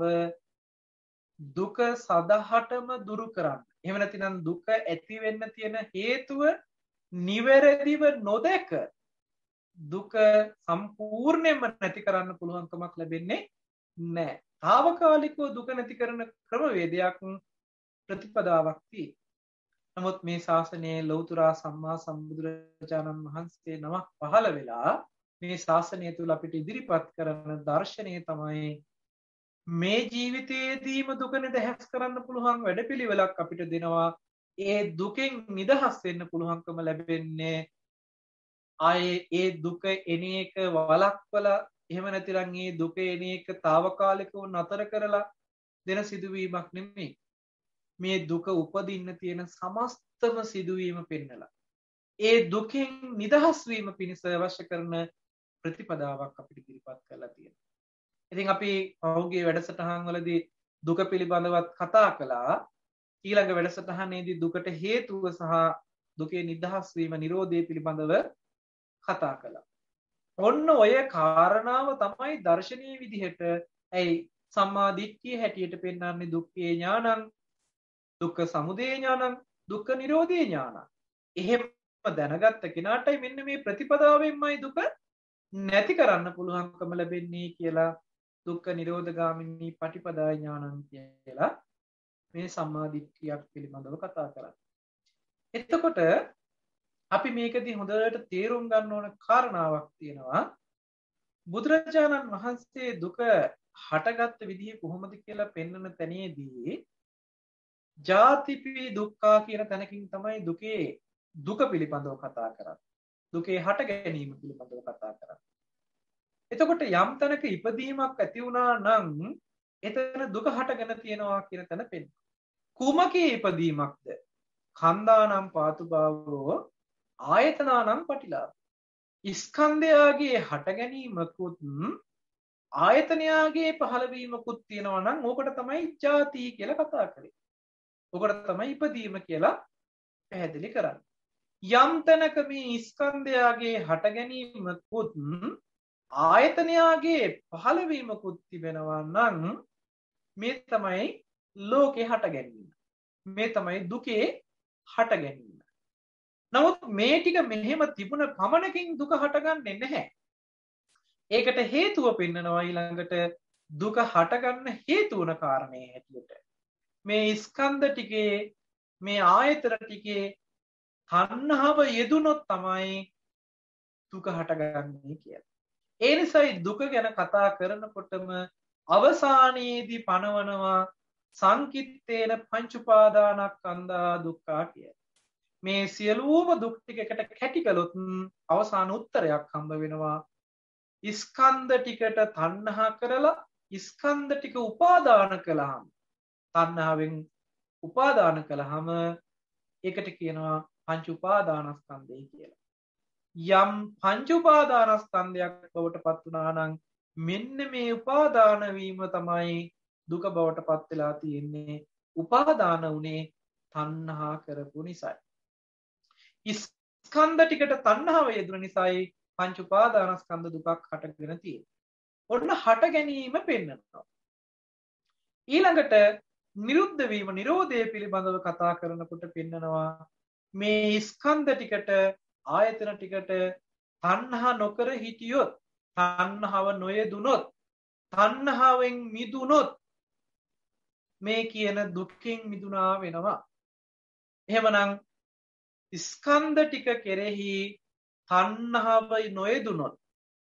දුක සදහටම දුරු කරන්න. එහෙම නැතිනම් දුක ඇති වෙන්න තියෙන හේතුව නිවැරදිව නොදැක දුක සම්පූර්ණයෙන්ම නැති කරන්න පුළුවන්කමක් ලැබෙන්නේ නැහැ. తాවකාලිකව දුක නැති කරන ක්‍රමවේදයක් ප්‍රතිපදාවක් තියෙනවා. නමුත් මේ ශාසනයේ ලෞතර සම්මා සම්බුදුරජාණන් වහන්සේ නමක් පහළ වෙලා මේ ශාසනය තුල අපිට ඉදිරිපත් කරන දර්ශනය තමයි මේ ජීවිතයේදීම දුක නිදහස් කරන්න පුළුවන් වැඩපිළිවෙලක් අපිට දෙනවා. ඒ දුකෙන් නිදහස් වෙන්න පුළුවන්කම ලැබෙන්නේ ආයේ ඒ දුක එන එක වළක්වලා එහෙම නැතිනම් ඒ දුක එන එක తాවකාලිකව නතර කරලා දෙන සිදුවීමක් නෙමෙයි. මේ දුක උපදින්න තියෙන සමස්තම සිදුවීම පෙන්නලා ඒ දුකෙන් නිදහස් වීම පිණිස අවශ්‍ය කරන ප්‍රතිපදාවක් අපිට ඉදිරිපත් කරලා තියෙනවා. ඉතින් අපි පහුගිය වැඩසටහන් වලදී දුක පිළිබඳවත් කතා කළා. ඊළඟ වැඩසටහනේදී දුකට හේතුව සහ දුකේ නිදහස් වීම නිරෝධය පිළිබඳව කතා කළා. ඔන්න ඔය කාරණාව තමයි දර්ශනීය විදිහට ඇයි සම්මා දිට්ඨිය හැටියට පෙන්වන්නේ දුක්ඛේ ඥානං දුක්ඛ සමුදය ඥානං දුක්ඛ නිරෝධේ ඥානං. එහෙම දැනගත්ත කෙනාටයි මෙන්න මේ ප්‍රතිපදාවෙන්මයි දුක නැති කරන්න පුළුවන්කම ලැබෙන්නේ කියලා දුක්ඛ නිරෝධගාමිනී පටිපදා ඥානං කියලා මේ සම්මා දිට්ඨියක් පිළිබඳව කතා කරන්නේ. එතකොට අපි මේකදී හොඳට තේරුම් ගන්න ඕන කාරණාවක් තියෙනවා. බුදුරජාණන් වහන්සේ දුක හටගත්ත විදිහ කොහොමද කියලා පෙන්වන තැනේදී ජාතිපි දුක්ඛා කියන තැනකින් තමයි දුකේ දුක පිළිබඳව කතා කරන්නේ. දුකේ හට ගැනීම පිළිබඳව කතා කරන්නේ. එතකොට යම් තැනක ඉපදීමක් ඇති වුණා නම් එතන දුක හටගෙන තියෙනවා කියන තැන පෙන්වනවා. කුමකේ ඉපදීමක්ද? කන්දානම් පාතුභාවෝ ආයතනානම් පටිලාභ. ස්කන්ධයාගේ හට ගැනීමකුත් ආයතනයාගේ පහළවීමකුත් තියෙනවා නම් ඕකට තමයි ජාති කියලා කතා කරන්නේ. ඕකට තමයි ඉපදීම කියලා පැහැදිලි කරන්නේ. යම් තැනක මේ ස්කන්ධයාගේ හට ගැනීමකුත් ආයතනයාගේ පහළවීමකුත් තිබෙනවා නම් මේ තමයි ලෝකේ හට ගැනීම. මේ තමයි දුකේ හට ගැනීම. නමුත් මේ ටික මෙහෙම තිබුණ පමණකින් දුක හටගන්නේ නැහැ. ඒකට හේතුව පෙන්නනවා ඊළඟට දුක හටගන්න හේතු වන කාරණේ හැටියට. මේ ස්කන්ධ ටිකේ මේ ආයතන ටිකේ තණ්හාව යෙදුනොත් තමයි දුක හටගන්නේ කියලා. ඒ නිසායි දුක ගැන කතා කරනකොටම අවසානයේදී පනවනවා සංකිට්ඨේන පංච උපාදානස්කන්ධා දුක්ඛා කියලා. මේ සියලුම දුක් ටික එකට කැටි කළොත් අවසාන උත්තරයක් හම්බ වෙනවා. ස්කන්ධ ටිකට තණ්හා කරලා ස්කන්ධ ටික උපාදාන කළාම තණ්හාවෙන් උපාදාන කළාම ඒකට කියනවා පංච උපාදානස්කන්ධය කියලා. යම් පංච උපාදානස්කන්ධයක් බවට පත් වුණා නම් මෙන්න මේ උපාදාන වීම තමයි දුක බවට පත් වෙලා තියෙන්නේ. උපාදාන උනේ තණ්හා කරපු නිසායි. ස්කන්ධ ටිකට තණ්හාව යෙදුන නිසායි පංච උපාදානස්කන්ධ දුකක් හටගෙන තියෙන්නේ. ඔන්න හට ගැනීම පෙන්වනවා. ඊළඟට නිරුද්ධ වීම නිරෝධය පිළිබඳව කතා කරනකොට පෙන්නනවා මේ ස්කන්ධ ටිකට ආයතන ටිකට තණ්හා නොකර හිටියොත් තණ්හාව නොයෙදුනොත් තණ්හාවෙන් මිදුනොත් මේ කියන දුක්ඛෙන් මිදුණා වෙනවා. එහෙමනම් ස්කන්ධ ටික කෙරෙහි තණ්හාව නොයෙදුනොත්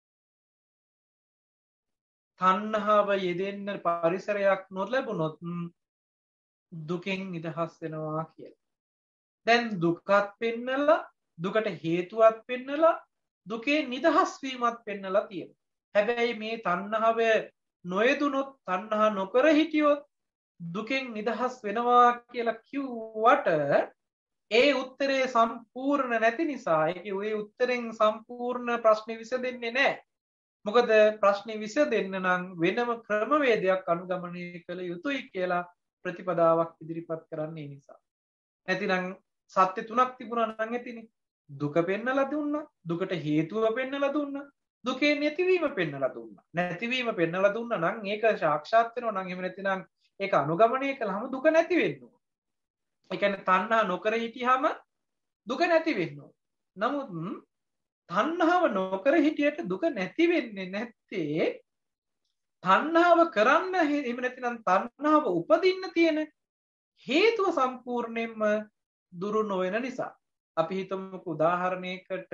තණ්හාව යෙදෙන්න පරිසරයක් නොලැබුණොත් දුකෙන් නිදහස් වෙනවා කියලා. දැන් දුකත් පෙන්නලා දුකට හේතුවක් පෙන්නලා දුකේ නිදහස් වීමත් පෙන්නලා තියෙනවා. හැබැයි මේ තණ්හාව නොයෙදුනොත් තණ්හා නොකර හිටියොත් දුකෙන් නිදහස් වෙනවා කියලා කිව්වට ඒ උත්තරේ සම්පූර්ණ නැති නිසා ඒකේ ඔය උත්තරෙන් සම්පූර්ණ ප්‍රශ්නේ විසඳෙන්නේ නැහැ. මොකද ප්‍රශ්නේ විසඳෙන්න නම් වෙනම ක්‍රමවේදයක් අනුගමනය කළ යුතුයි කියලා ප්‍රතිපදාවක් ඉදිරිපත් කරන්නේ නිසා. නැතිනම් සත්‍ය තුනක් තිබුණා නම් ඇතිනේ. දුක පෙන්නලා දුන්නා, දුකට හේතුව පෙන්නලා දුන්නා, දුකේ නැතිවීම පෙන්නලා දුන්නා. නැතිවීම පෙන්නලා දුන්නා නම් ඒක සාක්ෂාත් වෙනවා නම් එහෙම නැතිනම් ඒක අනුගමනය කළාම දුක නැති වෙනවා. ඒ කියන්නේ තණ්හා නොකර හිටියාම දුක නැති වෙනවා. නමුත් තණ්හාව නොකර හිටියට දුක නැති වෙන්නේ නැත්තේ තණ්හාව කරන්න එහෙම නැතිනම් තණ්හාව උපදින්න තියෙන හේතුව සම්පූර්ණයෙන්ම දුරු නොවන නිසා. අපි හිතමුකෝ උදාහරණයකට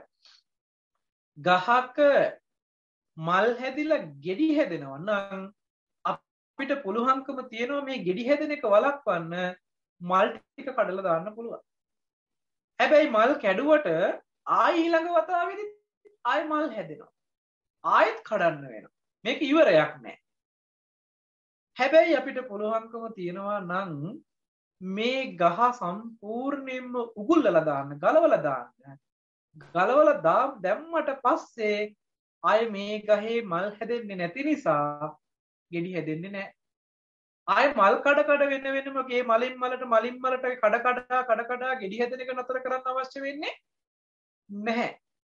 ගහක මල් හැදිලා ගෙඩි හැදෙනවා නම් අපිට පුළුවන්කම තියෙනවා මේ ගෙඩි හැදෙන එක වළක්වන්න මල් ටික කඩලා දාන්න පුළුවන්. හැබැයි මල් කැඩුවට ආයි ඊළඟ වතාවේදී ආයි මල් හැදෙනවා. ආයෙත් කඩන්න වෙනවා. මේක ඉවරයක් නෑ. හැබැයි අපිට පුළුවන්කම තියෙනවා නම් මේ ගහ සම්පූර්ණයෙන්ම උගුල්ලලා දාන්න, ගලවලා දාන්න. ගලවලා දාම් දැම්මට පස්සේ ආය මේ ගහේ මල් හැදෙන්නේ නැති නිසා ගෙඩි හැදෙන්නේ නැහැ. ආය මල් කඩ කඩ වෙන වෙනම ගේ මලින් මලට මලින් මලට කඩ කඩ කඩ කඩ ගෙඩි හැදෙන එක නතර කරන්න අවශ්‍ය වෙන්නේ නැහැ.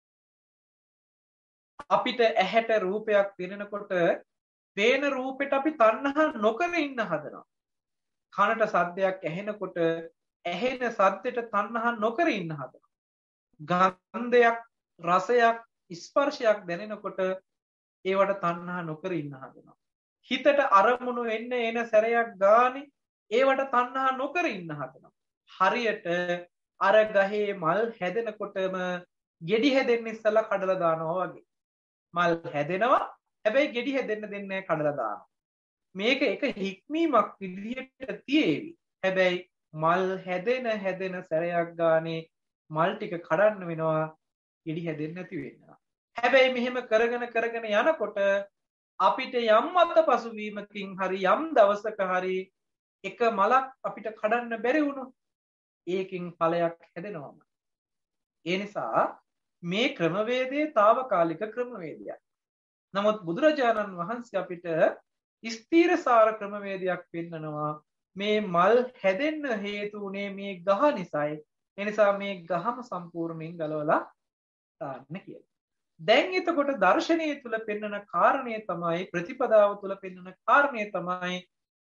අපිට ඇහැට රූපයක් පෙනෙනකොට පේන රූපෙට අපි තණ්හා නොකර ඉන්න හදනවා. කනට සද්දයක් ඇහෙනකොට ඇහෙන සද්දෙට තණ්හා නොකර ඉන්න හදනවා. ගන්ධයක්, රසයක්, ස්පර්ශයක් දැනෙනකොට ඒවට තණ්හා නොකර ඉන්න හදනවා. හිතට අරමුණු එන්න එන සැරයක් ගානේ ඒවට තණ්හා නොකර ඉන්න හදනවා. හරියට අර ගහේ මල් හැදෙනකොටම ගෙඩි හැදෙන්න ඉස්සලා කඩලා දානවා වගේ. මල් හැදෙනවා හැබැයි ගෙඩි හැදෙන්න දෙන්නේ නැහැ කඩලා දානවා. මේක එක හික්මීමක් විදිහට තියේවි. හැබැයි මල් හැදෙන හැදෙන සැරයක් ගානේ මල් ටික කඩන්න වෙනවා, ගෙඩි හැදෙන්නේ නැති වෙනවා. හැබැයි මෙහෙම කරගෙන කරගෙන යනකොට අපිට යම් මත පසුවීමකින් හරි යම් දවසක හරි එක මලක් අපිට කඩන්න බැරි වුණොත් ඒකෙන් ඵලයක් හැදෙනවම. ඒ නිසා මේ ක්‍රමවේදයේ తాවකාලික ක්‍රමවේදයක්. නමුත් බුදුරජාණන් වහන්සේ අපිට ස්ථීරසාර ක්‍රමවේදයක් පෙන්නනවා. මේ මල් හැදෙන්න හේතු උනේ මේ ගහ නිසායි. ඒ නිසා මේ ගහම සම්පූර්ණයෙන් ගලවලා දාන්න කියලා. දැන් එතකොට දර්ශනීය තුල පෙන්වන කාරණේ තමයි ප්‍රතිපදාව තුල පෙන්වන කාරණේ තමයි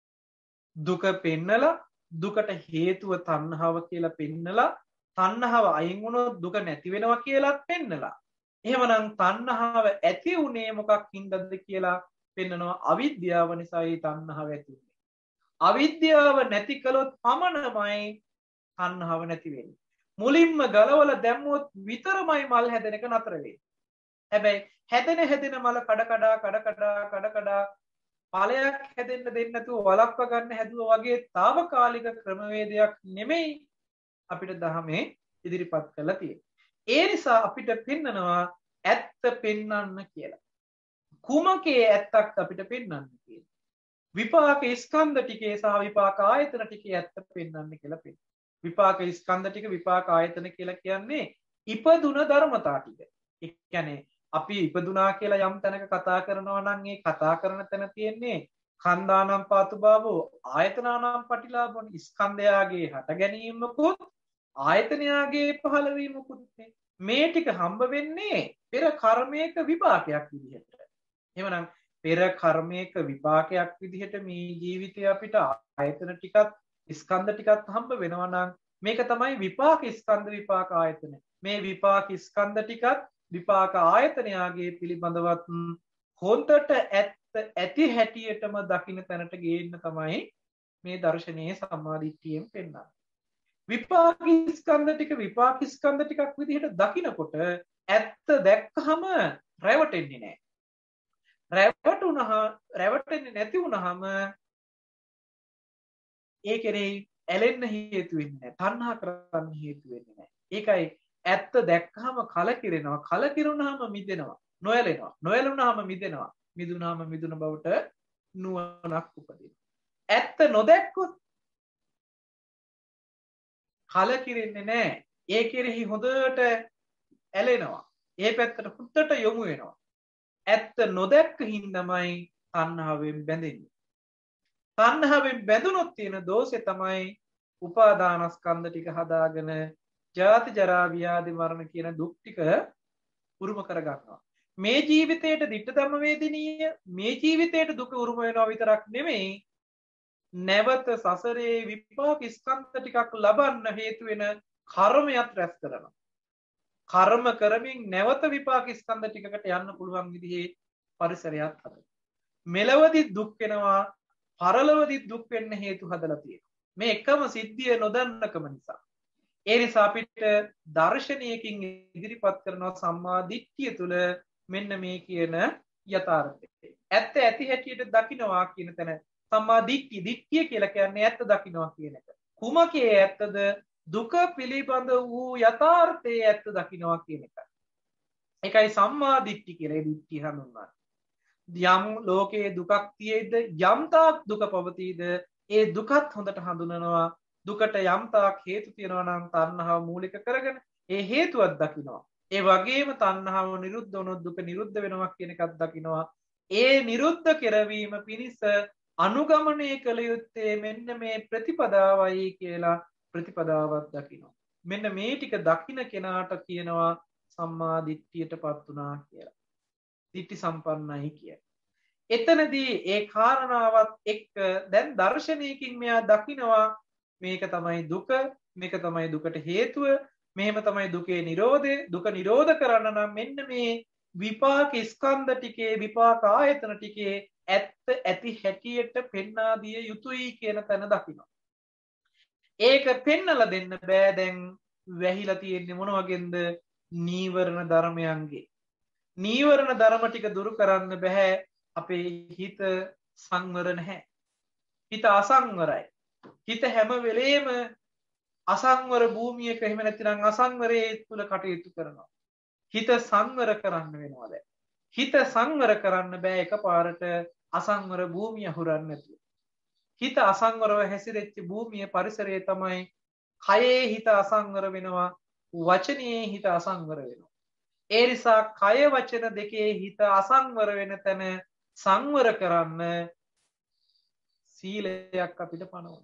දුක පෙන්නලා දුකට හේතුව තණ්හාව කියලා පෙන්නලා තණ්හාව අයින් වුණොත් දුක නැති වෙනවා කියලාත් පෙන්නලා. එහෙමනම් තණ්හාව ඇති උනේ මොකක් හින්දාද කියලා පෙන්නනවා. අවිද්‍යාව නිසායි තණ්හාව ඇති උනේ. අවිද්‍යාව නැති කළොත් පමණමයි තණ්හාව නැති වෙන්නේ. මුලින්ම ගලවලා දැම්මොත් විතරමයි මල් හැදෙන එක නතර වෙන්නේ. හැබැයි හැදෙන හැදෙන මල කඩ කඩ කඩ කඩ කඩ කඩ ඵලයක් හැදෙන්න දෙන්නේ නැතුව වළක්ව ගන්න හැදුවා වගේ తాවකාලික ක්‍රමවේදයක් නෙමෙයි අපිට ධර්මයේ ඉදිරිපත් කරලා තියෙන්නේ. ඒ නිසා අපිට පෙන්නනවා ඇත්ත පෙන්වන්න කියලා. කුමකේ ඇත්තක් අපිට පෙන්වන්න කියලා. විපාක ස්කන්ධ ටිකේ සහ විපාක ආයතන ටිකේ ඇත්ත පෙන්වන්න කියලා පෙන්නනවා. විපාක ස්කන්ධ ටික විපාක ආයතන කියලා කියන්නේ ඉපදුන ධර්මතා ටික. ඒ කියන්නේ අපි ඉපදුනා කියලා යම් තැනක කතා කරනවා නම් ඒ කතා කරන තැන තියෙන්නේ කන්දානම් පාතුභාවෝ ආයතනානම් පටිලාභෝ ස්කන්ධයාගේ හට ගැනීමකුත් ආයතනයාගේ පහළ වීමකුත් මේ ටික හම්බ වෙන්නේ පෙර කර්මයක විපාකයක් විදිහට. එහෙමනම් පෙර කර්මයක විපාකයක් විදිහට මේ ජීවිතේ අපිට ආයතන ටිකත් ස්කන්ධ ටිකත් හම්බ වෙනවා නම් මේක තමයි විපාක ස්කන්ධ විපාක ආයතන. මේ විපාක ස්කන්ධ ටිකත් විපාක ආයතනයාගේ පිළිබඳවත් හොඳට ඇත්ත ඇති හැටියටම දකින්න තැනට ගේන්න තමයි මේ දර්ශනීය සම්මාදිට්ඨියෙන් පෙන්නන්නේ. විපාක ස්කන්ධ ටික විපාක ස්කන්ධ ටිකක් විදිහට දකිනකොට ඇත්ත දැක්කහම රැවටෙන්නේ නැහැ. රැවටුණා රැවටෙන්නේ නැති වුනහම ඒ කෙරෙහි ඇලෙන්න හේතු වෙන්නේ නැහැ. තණ්හා කරන්න හේතු වෙන්නේ නැහැ. ඒකයි ඇත්ත දැක්කහම කලකිරෙනවා. කලකිරුණාම මිදෙනවා. නොයලෙනවා. නොයලුණාම මිදෙනවා. මිදුණාම මිදුණ බවට නුවණක් උපදිනවා. ඇත්ත නොදැක්කොත් කලකිරෙන්නේ නැහැ. ඒ කෙරෙහි හොඳට ඇලෙනවා. ඒ පැත්තට හුත්තට යොමු වෙනවා. ඇත්ත නොදැක්ක හින්දාමයි තණ්හාවෙන් බැඳෙන්නේ. තණ්හාවෙන් බැඳුනොත් තියෙන දෝෂේ තමයි උපාදානස්කන්ධ ටික හදාගෙන ජාති ජරා ව්‍යාධි මරණ කියන දුක් ටික උරුම කරගන්නවා. මේ ජීවිතේට ditta ධම්ම වේදිනීය මේ ජීවිතේට දුක උරුම වෙනවා විතරක් නෙමෙයි නැවත සසරේ විපාක ස්කන්ධ ටිකක් ලබන්න හේතු වෙන කර්මයක් රැස් කරනවා. කර්ම කරමින් නැවත විපාක ස්කන්ධ ටිකකට යන්න පුළුවන් විදිහේ පරිසරයක් හදනවා. මෙලවදී දුක් වෙනවා පරලොවදී දුක් වෙන්න හේතු හදලා තියෙනවා. මේ එකම සිද්ධිය නොදන්නකම නිසා. ඒ නිසා අපිට දර්ශනයකින් ඉදිරිපත් කරනවා සම්මා දිට්ඨිය තුළ මෙන්න මේ කියන යථාර්ථය. ඇත්ත ඇති හැටියට දකින්නවා කියන තැන සම්මා දිට්ඨිය දිට්ඨිය කියලා කියන්නේ ඇත්ත දකින්නවා කියන එක. කුමකේ ඇත්තද? දුක පිළිබඳ වූ යථාර්ථයේ ඇත්ත දකින්නවා කියන එක. ඒකයි සම්මා දිට්ඨිය කියලා දිට්ඨිය හඳුන්වන්නේ. යම් ලෝකයේ දුකක් තියෙයිද යම් තාක් දුක පවතීද ඒ දුකත් හොඳට හඳුනනවා. දුකට යම් තාක් හේතු තියෙනවා නම් තණ්හාව මූලික කරගෙන ඒ හේතුවක් දකිනවා. ඒ වගේම තණ්හාව නිරුද්ධ වුණොත් දුක නිරුද්ධ වෙනවා කියන එකක් දකිනවා. ඒ නිරුද්ධ කරවීම පිණිස අනුගමනය කළ යුත්තේ මෙන්න මේ ප්‍රතිපදාවයි කියලා ප්‍රතිපදාවක් දකිනවා. මෙන්න මේ ටික දකින්න කෙනාට කියනවා සම්මා දිට්ඨියටපත් වුණා කියලා. දිට්ඨි සම්පන්නයි කියලා. එතනදී ඒ කාරණාවත් එක්ක දැන් දර්ශනයකින් මෙයා දකිනවා මේක තමයි දුක, මේක තමයි දුකට හේතුව, මෙහෙම තමයි දුකේ නිරෝධය. දුක නිරෝධ කරන්න නම් මෙන්න මේ විපාක ස්කන්ධ ටිකේ විපාක ආයතන ටිකේ ඇත්ත ඇති හැටියට පෙන්වා දිය යුතුයි කියන තැන දකිනවා. ඒක පෙන්නලා දෙන්න බෑ දැන් වැහිලා තියෙන්නේ මොන වගේන්ද? නීවරණ ධර්මයන්ගේ. නීවරණ ධර්ම ටික දුරු කරන්න බෑ. අපේ හිත සංවර නැහැ. හිත අසංවරයි. හිත හැම වෙලේම අසංවර භූමියක එහෙම නැත්නම් අසංවරයේ තුල කටයුතු කරනවා. හිත සංවර කරන්න වෙනවා දැන්. හිත සංවර කරන්න බෑ එකපාරට අසංවර භූමිය අහුරන්න නැතුව. හිත අසංවරව හැසිරෙච්ච භූමිය පරිසරය තමයි කයේ හිත අසංවර වෙනවා, වචනයේ හිත අසංවර වෙනවා. ඒ නිසා කය වචන දෙකේ හිත අසංවර වෙන තැන සංවර කරන්න සීලයක් අපිට පනවනවා.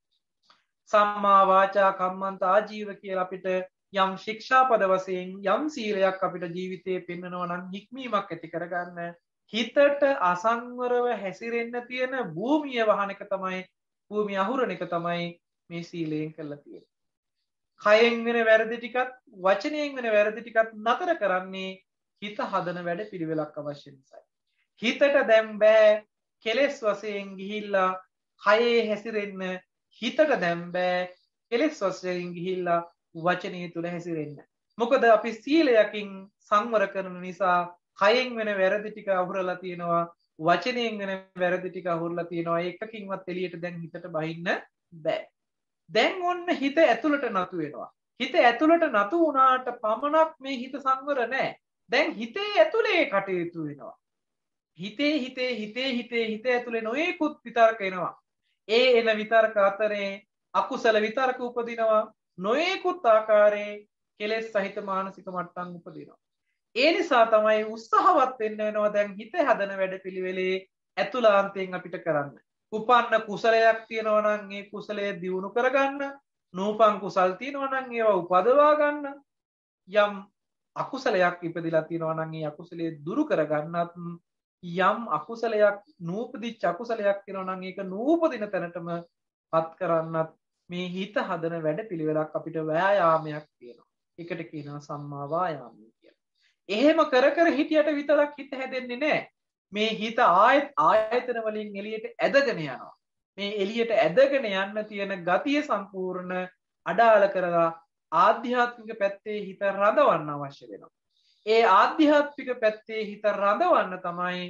සම්මා වාචා කම්මන්ත ආජීව කියලා අපිට යම් ශික්ෂාපද වශයෙන් යම් සීලයක් අපිට ජීවිතේ පෙන්වනවා නම් හික්මීමක් ඇති කරගන්න හිතට අසංවරව හැසිරෙන්න තියෙන භූමිය වහන එක තමයි, භූමිය අහුරන එක තමයි මේ සීලයෙන් කරලා තියෙන්නේ. කයෙන් වෙන වැරදි ටිකත් වචනයෙන් වෙන වැරදි ටිකත් නතර කරන්නේ හිත හදන වැඩ පිළිවෙලක් අවශ්‍ය නිසායි. හිතට දැන් බෑ කෙලෙස් වශයෙන් ගිහිල්ලා කයේ හැසිරෙන්න, හිතට දැන් බෑ කෙලෙස් වශයෙන් ගිහිල්ලා වචනය තුල හැසිරෙන්න. මොකද අපි සීලයකින් සංවර කරන නිසා කයෙන් වෙන වැරදි ටික අහුරලා තියෙනවා, වචනයෙන් වෙන වැරදි ටික අහුරලා තියෙනවා. ඒකකින්වත් එළියට දැන් හිතට බහින්න බෑ. දැන් ඔන්න හිත ඇතුළට නතු වෙනවා. හිත ඇතුළට නතු වුණාට පමණක් මේ හිත සංවර නැහැ. දැන් හිතේ ඇතුලේ කටයුතු වෙනවා. හිතේ හිතේ හිතේ හිතේ හිත ඇතුලේ නොයෙකුත් විතර්ක එනවා. ඒ එන විතර්ක අතරේ අකුසල විතර්ක උපදිනවා. නොයෙකුත් ආකාරයේ කෙලෙස් සහිත මානසික මට්ටම් උපදිනවා. ඒ නිසා තමයි උත්සාහවත් වෙන්න වෙනවා දැන් හිත හදන වැඩපිළිවෙලේ ඇතුළාන්තයෙන් අපිට කරන්න. උපන්න කුසලයක් තියෙනවා නම් ඒ කුසලය දියුණු කරගන්න, නූපන් කුසල් තියෙනවා නම් ඒවා උපදවා ගන්න, යම් අකුසලයක් ඉපදිලා තියෙනවා නම් ඒ අකුසලයේ දුරු කරගන්නත්, යම් අකුසලයක් නූපදිච්ච අකුසලයක් තියෙනවා නම් ඒක නූපදින තැනටම පත් කරන්නත් මේ හිත හදන වැඩපිළිවෙලක් අපිට ව්‍යායාමයක් තියෙනවා. ඒකට කියනවා සම්මා වායාමය කියලා. එහෙම කර කර හිටියට විතරක් හිත හැදෙන්නේ නැහැ. මේ හිත ආයත ආයතන වලින් එළියට ඇදගෙන යනවා. මේ එළියට ඇදගෙන යන්න තියෙන ගතිය සම්පූර්ණ අඩාල කරලා ආධ්‍යාත්මික පැත්තේ හිත රඳවන්න අවශ්‍ය වෙනවා. ඒ ආධ්‍යාත්මික පැත්තේ හිත රඳවන්න තමයි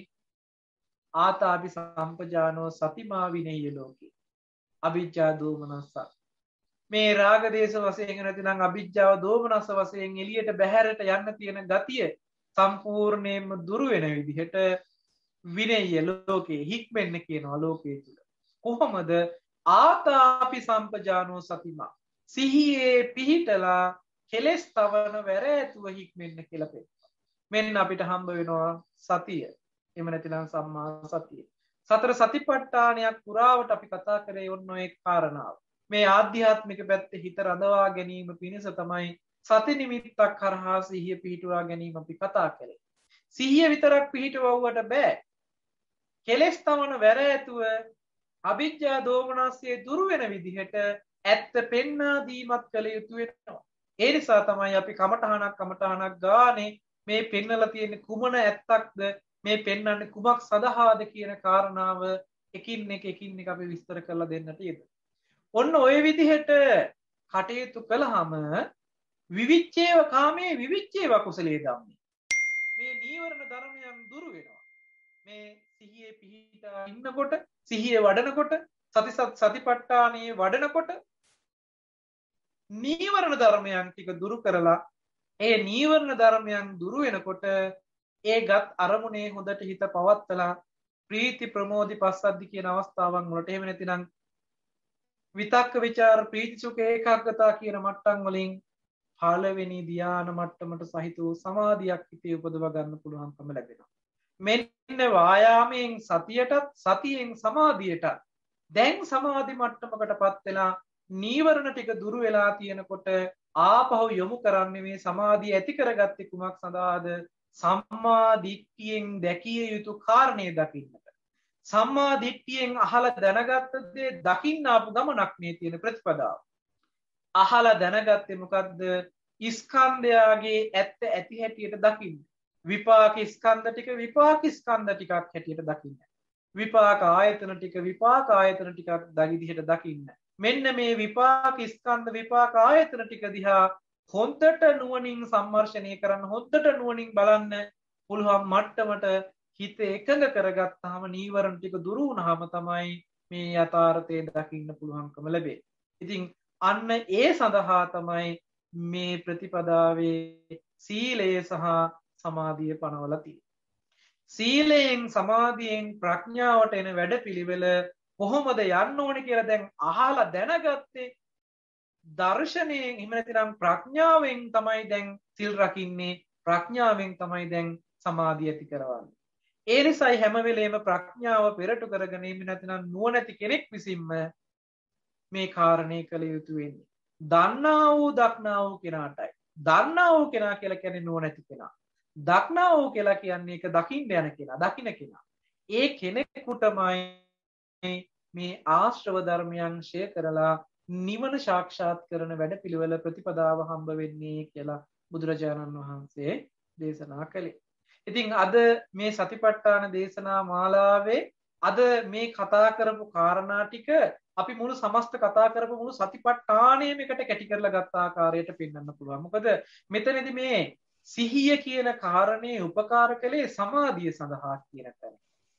ආතාපි සම්පජානෝ සතිමා විනේය ලෝකේ. අවිජ්ජා දෝමනස්ස. මේ රාග දේශ වශයෙන් නැතිනම් අවිජ්ජාව දෝමනස්ස වශයෙන් එළියට බැහැරට යන්න තියෙන ගතිය සම්පූර්ණයෙන්ම දුරු වෙන විදිහට විනය ලෝකේ හික්මෙන්න කියනවා ලෝකයේ තුල. කොහොමද? ආතාපි සම්පජානෝ සතිමා. සිහියේ පිහිටලා කෙලස් තවන වැරෑතුව හික්මෙන්න කියලා පෙන්නනවා. මෙන්න අපිට හම්බ වෙනවා සතිය. එහෙම නැතිනම් සම්මා සතිය. සතර සතිපට්ඨානයක් පුරාවට අපි කතා කරේ ඔන්න ඔය කාරණාව. මේ ආධ්‍යාත්මික පැත්තේ හිත රඳවා ගැනීම පිණිස තමයි සති නිමිත්තක් කරහා සිහිය පිහිටුවා ගැනීම අපි කතා කරේ. සිහිය විතරක් පිහිටවුවට බෑ. කෙලස් තමන වැරෑතුව අවිජ්ජා දෝමනස්සේ දුරු වෙන විදිහට ඇත්ත පෙන්වා දීමත් කළ යුතු වෙනවා. ඒ නිසා තමයි අපි කමඨහනක් කමඨහනක් ගානේ මේ පෙන්වලා තියෙන කුමන ඇත්තක්ද, මේ පෙන්වන්නේ කුමක් සඳහාද කියන කාරණාව එකින් එක එකින් එක අපි විස්තර කරලා දෙන්නට යෙදුණා. ඔන්න ඔය විදිහට කටයුතු කළාම විවිච්ඡේව කාමයේ විවිච්ඡේව කුසලයේ ධම්මේ. මේ නීවරණ ධර්මයන් දුරු වෙනවා. මේ සිහියේ පිහිටා ඉන්නකොට, සිහියේ වඩනකොට, සති සතිපට්ඨානයේ වඩනකොට නීවරණ ධර්මයන් ටික දුරු කරලා ඒ නීවරණ ධර්මයන් දුරු වෙනකොට ඒගත් අරමුණේ හොඳට හිත පවත්තලා ප්‍රීති ප්‍රමෝදි පස්සද්ධි කියන අවස්ථාවන් වලට, එහෙම නැතිනම් විතක්ක ਵਿਚාර ප්‍රීති සුඛ ඒකාග්‍රතාව කියන මට්ටම් වලින් පළවෙනි ධ්‍යාන මට්ටමට සහිත වූ සමාධියක් හිතේ උපදව ගන්න පුළුවන්කම ලැබෙනවා. මෙන්න වායාමයෙන් සතියටත් සතියෙන් සමාධියටත් දැන් සමාධි මට්ටමකටපත් වෙලා නීවරණ ටික දුරු වෙලා තියෙනකොට ආපහු යොමු කරන්නේ මේ සමාධිය ඇති කරගත්තේ කුමක් සඳහාද? සම්මා දිට්ඨියෙන් දැකිය යුතු කාරණේ දකින්නට. සම්මා දිට්ඨියෙන් අහලා දැනගත්ත දේ දකින්න ආපු ගමනක් මේ තියෙන ප්‍රතිපදාව. අහලා දැනගත්තේ මොකද්ද? ස්කන්ධයාගේ ඇත්ත ඇති හැටියට දකින්න. විපාක ස්කන්ධ ටික විපාක ස්කන්ධ ටිකක් හැටියට දකින්න. විපාක ආයතන ටික විපාක ආයතන ටිකක් දගිදිහට දකින්න. මෙන්න මේ විපාක ස්කන්ධ විපාක ආයතන ටික දිහා හොඳට නුවණින් සම්මර්ෂණය කරන්න, හොඳට නුවණින් බලන්න පුළුවන් මට්ටමට හිත එකඟ කරගත්තාම නීවරණ ටික දුරු වුණාම තමයි මේ යථාර්ථය දකින්න පුළුවන්කම ලැබෙන්නේ. ඉතින් අන්න ඒ සඳහා තමයි මේ ප්‍රතිපදාවේ සීලය සහ සමාධිය පනවලා තියෙනවා. සීලයෙන් සමාධියෙන් ප්‍රඥාවට එන වැඩපිළිවෙල කොහොමද යන්න ඕනේ කියලා දැන් අහලා දැනගත්තේ. දර්ශනයෙන් එහෙම නැතිනම් ප්‍රඥාවෙන් තමයි දැන් සිල් රකින්නේ. ප්‍රඥාවෙන් තමයි දැන් සමාධිය ඇති කරවන්නේ. ඒ නිසායි හැම වෙලේම ප්‍රඥාව පෙරටු කරගෙන ඉන්නේ නැතිනම් නුවණැති කෙනෙක් විසින්ම මේ කාරණේ කළ යුතු වෙන්නේ. දන්නා වූ දක්නා වූ කෙනාටයි. දන්නා වූ කෙනා කියලා කියන්නේ නුවණැති කෙනා. දක්නා වූ කියලා කියන්නේ ඒක දකින්න යන කෙනා, දකින්න කෙනා. ඒ කෙනෙකුටමයි මේ ආශ්‍රව ධර්මයන් ෂේ කරලා නිවන සාක්ෂාත් කරන වැඩපිළිවෙල ප්‍රතිපදාව හම්බ වෙන්නේ කියලා බුදුරජාණන් වහන්සේ දේශනා කළේ. ඉතින් අද මේ සතිපට්ඨාන දේශනා මාලාවේ අද මේ කතා කරපු කාරණා ටික අපි මුළු සමස්ත කතා කරපු මුළු සතිපට්ඨානයම එකට කැටි කරලා ගත්ත ආකාරයට පෙන්වන්න පුළුවන්. මොකද මෙතනදී මේ සිහිය කියන කාරණේ උපකාර කළේ සමාධිය සඳහා කියන තැන.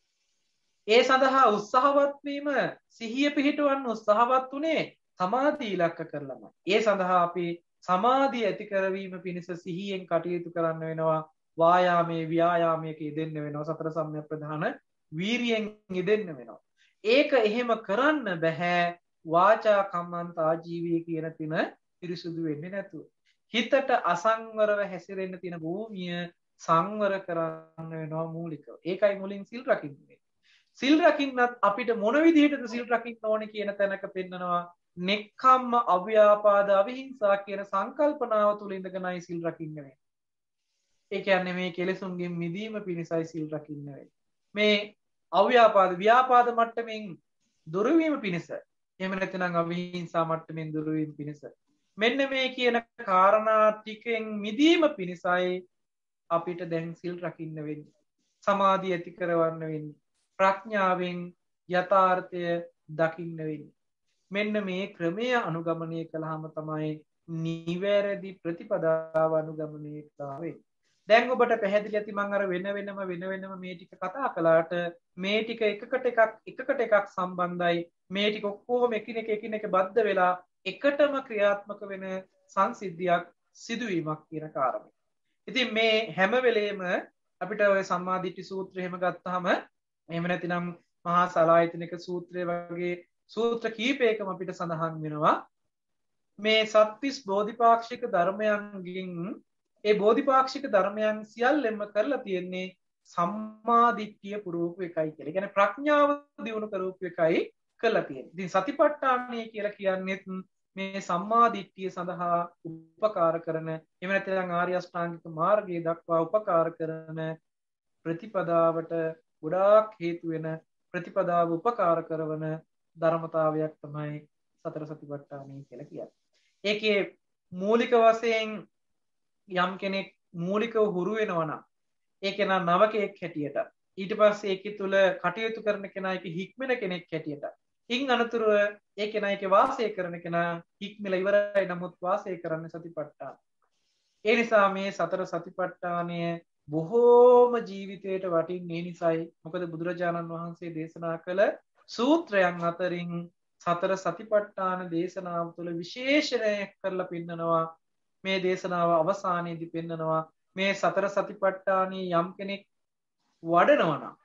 ඒ සඳහා උත්සාහවත් වීම සිහිය පිහිටවන්න උත්සාහවත් උනේ සමාධිය ඉලක්ක කරලමයි. ඒ සඳහා අපි සමාධිය ඇති කරවීම පිණිස සිහියෙන් කටයුතු කරන්න වෙනවා. වායාමයේ ව්‍යායාමයක යෙදෙන්න වෙනවා. සතර සම්‍යක් ප්‍රධාන වීරියෙන් යෙදෙන්න වෙනවා. ඒක එහෙම කරන්න බෑ වාචා කම්මන්ත ආජීවී කියන තින පිරිසුදු වෙන්නේ නැතුව. හිතට අසංවරව හැසිරෙන්න තියෙන භූමිය සංවර කරන්න වෙනවා මූලිකව. ඒකයි මුලින් සිල් රකින්නේ. සිල් රකින්නත් අපිට මොන විදිහටද සිල් රකින්න ඕනේ කියන තැනක පෙන්නනවා. නෙක්ඛම්ම අව්‍යාපාද අවිහිංසා කියන සංකල්පනාව තුල ඉඳගෙනයි සිල් රකින්න වෙන්නේ. ඒ කියන්නේ මේ කෙලෙසුන්ගෙන් මිදීම පිණිසයි සිල් රකින්න වෙන්නේ. මේ අව්‍යාපාද ව්‍යාපාද මට්ටමින් දුරු වීම පිණිස එහෙම නැත්නම් අවිහිංසා මට්ටමින් දුරු වීම පිණිස මෙන්න මේ කියන කාරණා ටිකෙන් මිදීම පිණිසයි අපිට දැන් සිල් රකින්න වෙන්නේ. සමාධිය ඇති කරවන්න වෙන්නේ. ප්‍රඥාවෙන් යථාර්ථය දකින්න වෙන්නේ. මෙන්න මේ ක්‍රමය අනුගමනය කළාම තමයි නිවැරදි ප්‍රතිපදාව අනුගමනය කරන්නේ. දැන් ඔබට පැහැදිලි ඇති මම අර වෙන වෙනම වෙන වෙනම මේ ටික කතා කළාට මේ ටික එකකට එකක් එකකට එකක් සම්බන්ධයි. මේ ටික ඔක්කොම එකිනෙක එකිනෙක බද්ධ වෙලා එකටම ක්‍රියාත්මක වෙන සංසිද්ධියක් සිදුවීමක් කියන කාරණය. ඉතින් මේ හැම වෙලේම අපිට ඔය සම්මාදිට්ඨි සූත්‍රය එහෙම ගත්තාම එහෙම නැතිනම් මහා සලායතනික සූත්‍රය වගේ සූත්‍ර කීපයකම අපිට සඳහන් වෙනවා මේ සත්‍තිස් බෝධිපාක්ෂික ධර්මයන්ගෙන් ඒ බෝධිපාක්ෂික ධර්මයන් සියල්ලෙම කරලා තියෙන්නේ සම්මාදිට්ඨිය පුරූප එකයි කියලා. ඒ කියන්නේ ප්‍රඥාව දියුණු කරූප එකයි කරලා තියෙන්නේ. ඉතින් සතිපට්ඨානය කියලා කියන්නේ මේ සම්මාදිට්ඨිය සඳහා උපකාර කරන එහෙම නැත්නම් ආර්ය අෂ්ටාංගික මාර්ගයේ දක්වා උපකාර කරන ප්‍රතිපදාවට ගොඩාක් හේතු වෙන ප්‍රතිපදාව උපකාර කරන ධර්මතාවයක් තමයි සතර සතිපට්ඨානය කියලා කියන්නේ. ඒකේ මූලික වශයෙන් යම් කෙනෙක් මූලිකව හුරු වෙනවා නම් ඒ කෙනා නවකෙක් හැටියට ඊට පස්සේ ඒකේ තුල කටයුතු කරන කෙනා ඒක හික්මන කෙනෙක් හැටියට ඉන් අනතුරුව ඒ කෙනා ඒකේ වාසය කරන කෙනා හික්මලා ඉවරයි නමුත් වාසය කරන්න සතිපට්ඨාන. ඒ නිසා මේ සතර සතිපට්ඨානය බොහෝම ජීවිතයට වටින්නේ නිසායි. මොකද බුදුරජාණන් වහන්සේ දේශනා කළ සූත්‍රයන් අතරින් සතර සතිපට්ඨාන දේශනාව තුළ විශේෂණයක් කරලා පෙන්නනවා. මේ දේශනාව අවසානයේදී පෙන්නනවා මේ සතර සතිපට්ඨානී යම් කෙනෙක් වඩනවා නම්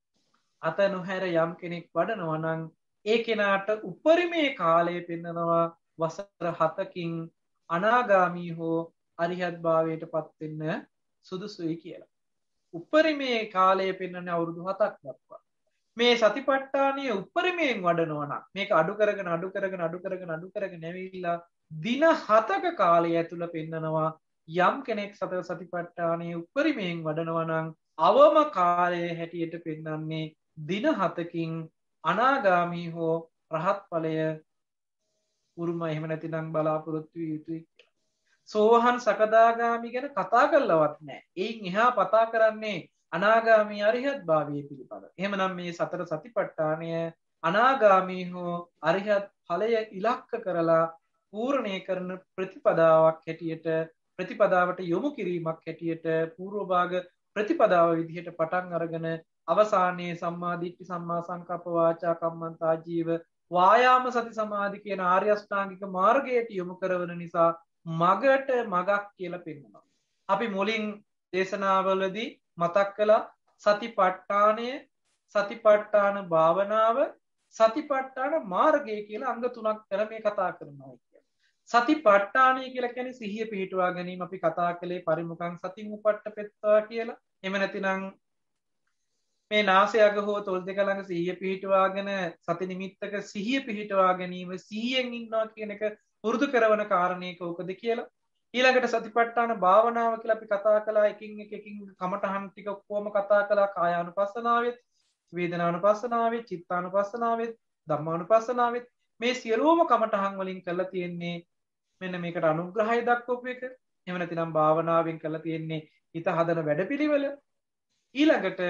අත නොහැර යම් කෙනෙක් වඩනවා නම් ඒ කෙනාට උපරිමේ කාලය පෙන්නනවා වසර හතකින් අනාගාමී හෝ අරිහත් භාවයට පත් වෙන්න සුදුසුයි කියලා. උපරිමේ කාලය පෙන්වන්නේ අවුරුදු හතක් දක්වා. මේ සතිපට්ඨානීය උපරිමයෙන් වඩනවා නම් මේක අඩු කරගෙන අඩු කරගෙන අඩු කරගෙන අඩු කරගෙන ඇවිල්ලා දින හතක කාලය ඇතුළ පෙන්නනවා යම් කෙනෙක් සතර සතිපට්ඨානයේ උපරිමයෙන් වඩනවා නම් අවම කාලය හැටියට පෙන්වන්නේ දින හතකින් අනාගාමී හෝ රහත් ඵලය උරුම එහෙම නැතිනම් බලාපොරොත්තු විය යුතුයි. සෝහන් සකදාගාමි ගැන කතා කරලවත් නැහැ. එයින් එහා පතා කරන්නේ අනාගාමී අරිහත් භාවයේ පිළිපද. එහෙමනම් මේ සතර සතිපට්ඨානය අනාගාමී හෝ අරිහත් ඵලය ඉලක්ක කරලා පූර්ණේ කරන ප්‍රතිපදාවක් හැටියට ප්‍රතිපදාවට යොමු කිරීමක් හැටියට పూర్ව භාග ප්‍රතිපදාව විදිහට පටන් අරගෙන අවසානයේ සම්මා දිට්ඨි සම්මා සංකප්ප වාචා කම්මන්ත ආජීව වායාම සති සමාධි කියන ආර්ය අෂ්ටාංගික මාර්ගයට යොමු කරවන නිසා මගට මගක් කියලා පෙන්වනවා. අපි මුලින් දේශනාවලදී මතක් කළා සතිපට්ඨානය, සතිපට්ඨාන භාවනාව, සතිපට්ඨාන මාර්ගය කියලා අංග තුනක් කරලා මේ කතා කරනවා කියන්නේ. සතිපට්ඨානය කියලා කියන්නේ සිහිය පිහිටුවා ගැනීම. අපි කතා කළේ පරිමුඛං සතින් උපට්ඨපෙත්වා කියලා. එහෙම නැතිනම් මේ නාසය අග හෝ තොල් දෙක ළඟ සිහිය පිහිටුවාගෙන සති නිමිත්තක සිහිය පිහිටුවා ගැනීම, සිහියෙන් ඉන්නවා කියන එක පුරුදු කරන කාරණේක උකද කියලා. ඊළඟට සතිපට්ඨාන භාවනාව කියලා අපි කතා කළා. එකින් එක එකින් කමඨහන් ටික කොහොම කතා කළා. කායානුපස්සනාවෙත්, වේදනානුපස්සනාවෙත්, චිත්තානුපස්සනාවෙත්, ධම්මානුපස්සනාවෙත් මේ සියලුම කමඨහන් වලින් කරලා තියෙන්නේ මෙන්න මේකට අනුග්‍රහය දක්වපු එක. එහෙම නැතිනම් භාවනාවෙන් කරලා තියෙන්නේ හිත හදන වැඩපිළිවෙල. ඊළඟට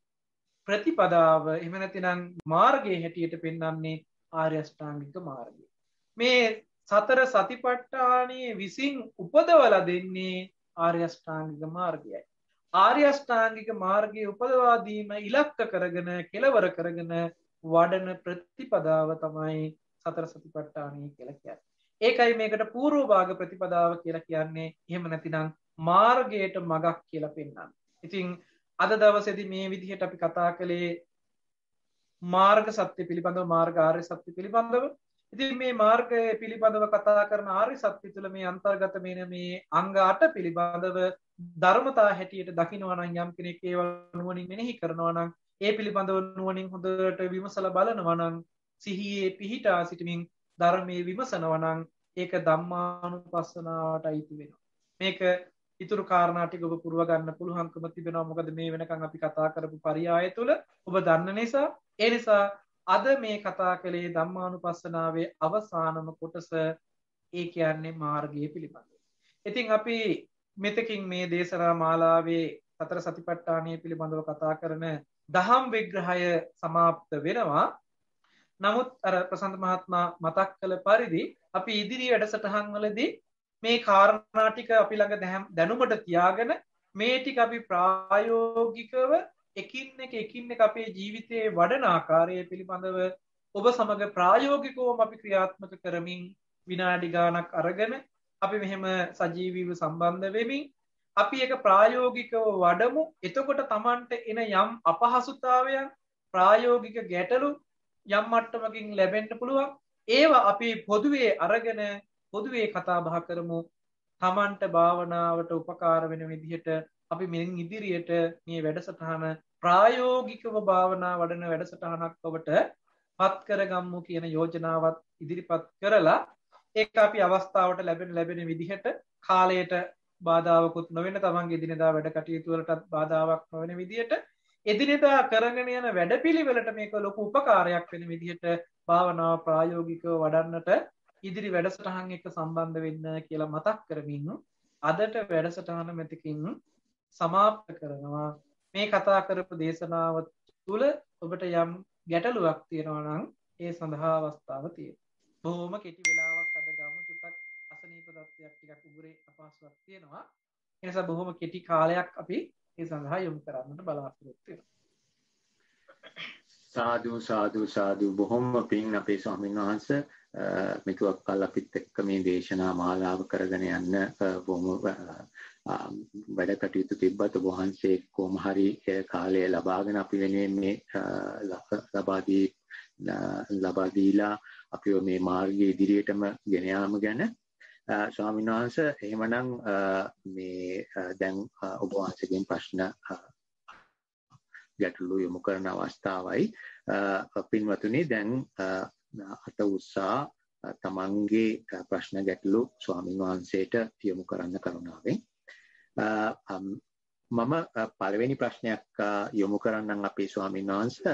ප්‍රතිපදාව එහෙම නැතිනම් මාර්ගයේ හැටියට පෙන්වන්නේ ආර්ය අෂ්ටාංගික මාර්ගය. මේ සතර සතිපට්ඨානයේ විසින් උපදවලා දෙන්නේ ආර්ය අෂ්ටාංගික මාර්ගයයි. ආර්ය අෂ්ටාංගික මාර්ගයේ උපදවා දීම ඉලක්ක කරගෙන කෙලවර කරගෙන වඩන ප්‍රතිපදාව තමයි සතර සතිපට්ඨානය කියලා කියන්නේ. ඒකයි මේකට පූර්ව භාග ප්‍රතිපදාව කියලා කියන්නේ. එහෙම නැතිනම් මාර්ගයට මගක් කියලා පෙන්වන්නේ. ඉතින් අද දවසේදී මේ විදිහට අපි කතා කළේ මාර්ග සත්‍ය පිළිබඳව, මාර්ග ආර්ය සත්‍ය පිළිබඳව. ඉතින් මේ මාර්ගය පිළිබඳව කතා කරන ආර්ය සත්‍ය තුළ මේ අන්තර්ගත වෙන මේ අංග අට පිළිබඳව ධර්මතා හැටියට දකිනවා නම් යම් කෙනෙක් ඒව නුවණින් මෙනෙහි කරනවා නම්, ඒ පිළිබඳව නුවණින් හොඳට විමසලා බලනවා නම්, සිහියේ පිහිටා සිටමින් ධර්මයේ විමසනවා නම් ඒක ධම්මානුපස්සනාවට අයිති වෙනවා. මේක ඉතුරු කාරණා ටික ඔබ පුරව ගන්න පුළුවන්කම තිබෙනවා. මොකද මේ වෙනකන් අපි කතා කරපු පරියාය තුළ ඔබ දන්න නිසා. ඒ නිසා අද මේ කතා කළේ ධම්මානුපස්සනාවේ අවසානම කොටස, ඒ කියන්නේ මාර්ගය පිළිබඳව. ඉතින් අපි මෙතකින් මේ දේශනා මාලාවේ සතර සතිපට්ඨානය පිළිබඳව කතා කරන දහම් විග්‍රහය સમાપ્ત වෙනවා. නමුත් අර ප්‍රසන්න මහත්මයා මතක් කළ පරිදි අපි ඉදිරි වැඩසටහන් වලදී මේ කාරණා ටික අපි ළඟ දැනුමට තියාගෙන මේ ටික අපි ප්‍රායෝගිකව එකින් එක එකින් එක අපේ ජීවිතයේ වඩන ආකාරය පිළිබඳව ඔබ සමග ප්‍රායෝගිකවම අපි ක්‍රියාත්මක කරමින් විනාඩි ගාණක් අරගෙන අපි මෙහෙම සජීවීව සම්බන්ධ වෙමින් අපි ඒක ප්‍රායෝගිකව වඩමු. එතකොට Tamanට එන යම් අපහසුතාවයන්, ප්‍රායෝගික ගැටලු යම් මට්ටමකින් ලැබෙන්න පුළුවන්. ඒවා අපි පොදුවේ අරගෙන පොදුවේ කතා බහ කරමු. Tamanට භාවනාවට උපකාර වෙන විදිහට අපි මෙන් ඉදිරියට මේ වැඩසටහන ප්‍රායෝගිකව භාවනා වඩන වැඩසටහනක් ඔබට පත් කරගම්මු කියන යෝජනාවත් ඉදිරිපත් කරලා ඒක අපි අවස්ථාවට ලැබෙන ලැබෙන විදිහට කාලයට බාධාවකුත් නොවෙන, තමන්ගේ එදිනෙදා වැඩ කටයුතු වලටත් බාධාවක් නොවන විදිහට එදිනෙදා කරගෙන යන වැඩපිළිවෙලට මේක ලොකු උපකාරයක් වෙන විදිහට භාවනාව ප්‍රායෝගිකව වඩන්නට ඉදිරි වැඩසටහන් එක්ක සම්බන්ධ වෙන්න කියලා මතක් කරමින් අදට වැඩසටහන මෙතකින් સમાપ્ત කරනවා. මේ කතා කරපු දේශනාව තුළ ඔබට යම් ගැටලුවක් තියෙනවා නම් ඒ සඳහා අවස්ථාව තියෙනවා. බොහොම කෙටි වෙලාවක් අද ගමු. චුට්ටක් අසනීප තත්ත්වයක් ටිකක් උගුරේ අපහසුයක් තියෙනවා. ඒ නිසා බොහොම කෙටි කාලයක් අපි ඒ සඳහා යොමු කරන්නට බලාපොරොත්තු වෙනවා. සාදු සාදු සාදු. බොහොම පිං අපේ ස්වාමීන් වහන්සේ මෙතුවක් කල් අපිත් එක්ක මේ දේශනා මාලාව කරගෙන යන්න බොහොම වැඩ කටයුතු තිබ්බත් ඔබ වහන්සේ කොහොම හරි කාලය ලබාගෙන අපි වෙනුවෙන් මේ ලබා දී ලබා දීලා අපිව මේ මාර්ගයේ ඉදිරියටම ගෙන යාම ගැන ස්වාමීන් වහන්සේ එහෙමනම් මේ දැන් ඔබ වහන්සේගෙන් ප්‍රශ්න ගැටලු යොමු කරන අවස්ථාවයි. පින්වතුනි දැන් අත උස්සා තමන්ගේ ප්‍රශ්න ගැටලු ස්වාමීන් වහන්සේට යොමු කරන්න කරුණාවෙන්. මම පළවෙනි ප්‍රශ්නයක් යොමු කරන්නම් අපේ ස්වාමීන් වහන්සේ.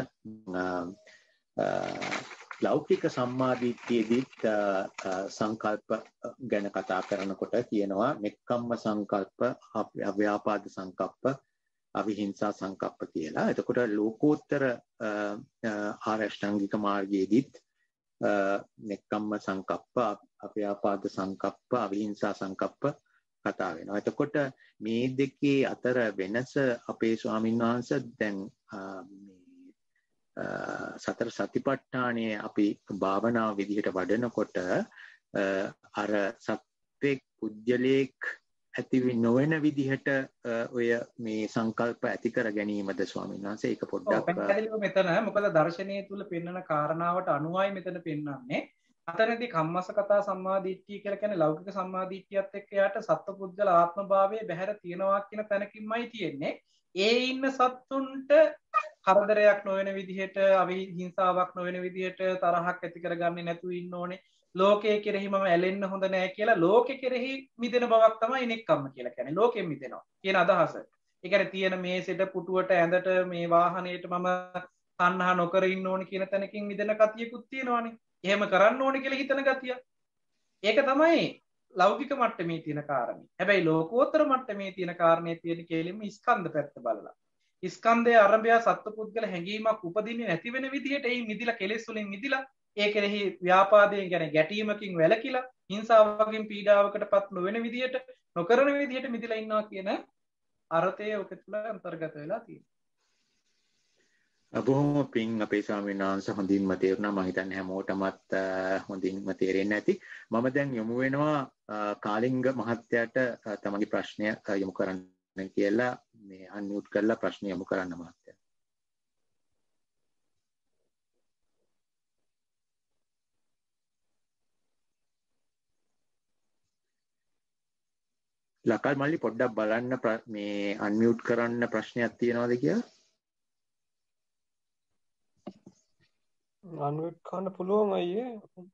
ලෞකික සම්මාදිට්ඨියේදීත් සංකල්ප ගැන කතා කරනකොට කියනවා නෙක්ඛම්ම සංකල්ප, අව්‍යාපාද සංකල්ප, අවිහිංසා සංකප්ප කියලා. එතකොට ලෝකෝත්තර ආර්ය අෂ්ටාංගික මාර්ගයේදීත් නෙක්ඛම්ම සංකප්ප, අව්‍යාපාද සංකප්ප, අවිහිංසා සංකප්ප කතා වෙනවා. එතකොට මේ දෙකේ අතර වෙනස අපේ ස්වාමීන් වහන්සේ දැන් සතර සතිපට්ඨානයේ අපි භාවනාව විදිහට වඩනකොට අර සත්‍යෙක් පුජ්‍යලේක් ඇති නොවන විදිහට ඔය මේ සංකල්ප ඇති කර ගැනීමද ස්වාමීන් වහන්සේ? ඒක පොඩ්ඩක් පැහැදිලිව මෙතන මොකද දර්ශනීය තුල පෙන්වන කාරණාවට අනුවයි මෙතන පෙන්වන්නේ. අතරදී කම්මස්ස කතා සම්මාදිට්ඨිය කියලා කියන්නේ ලෞකික සම්මාදිට්ඨියත් එක්ක යාට සත්පුද්ගල ආත්මභාවයේ බැහැර තියනවා කියන තැනකින්මයි තියෙන්නේ. ඒ ඉන්න සත්තුන්ට කරදරයක් නොවන විදිහට, අවිහිංසාවක් නොවන විදිහට, තරහක් ඇති කරගන්නේ නැතුව ඉන්න ඕනේ. ලෝකයේ කෙරෙහි මම ඇලෙන්න හොඳ නැහැ කියලා ලෝකෙ කෙරෙහි මිදෙන බවක් තමයි නෙක්ඛම්ම කියලා කියන්නේ. ලෝකෙන් මිදෙනවා කියන අදහස. ඒ කියන්නේ තියෙන මේසෙට, පුටුවට, ඇඳට, මේ වාහනේට මම තණ්හා නොකර ඉන්න ඕනේ කියන තැනකින් මිදෙන කතියකුත් තියෙනවානේ. එහෙම කරන්න ඕනේ කියලා හිතන ගතිය. ඒක තමයි ලෞකික මට්ටමේ තියෙන කාරණේ. හැබැයි ලෝකෝත්තර මට්ටමේ තියෙන කාරණේ තියෙන කෙලින්ම ස්කන්ධ පැත්ත බලලා. ස්කන්ධයේ ආරම්භය සත්පුද්ගල හැඟීමක් උපදින්නේ නැති වෙන විදිහට ඒ මිදිලා කෙලෙස් වලින් මිදිලා ඒ කෙරෙහි ව්‍යාපාදයෙන් කියන්නේ ගැටීමකින් වැළකීලා හිංසාවකින් පීඩාවකටපත් නොවන විදිහට නොකරන විදිහට මිදිලා ඉන්නවා කියන අර්ථය ඔක තුළ අන්තර්ගත වෙලා තියෙනවා. බොහොම පිං අපේ ස්වාමීන් වහන්සේ හොඳින්ම තේරුණා. මම හිතන්නේ හැමෝටමත් හොඳින්ම තේරෙන්නේ නැති. මම දැන් යොමු වෙනවා කාලිංග මහත්තයාට තමන්ගේ ප්‍රශ්නය යොමු කරන්න කියලා මේ අන්මියුට් කරලා ප්‍රශ්න යොමු කරන්න මහත්තයා. ලකල් මල්ලි පොඩ්ඩක් බලන්න මේ අන්මියුට් කරන්න ප්‍රශ්නයක් තියෙනවද කියලා. අන්මියුට් කරන්න පුළුවන් අයියේ.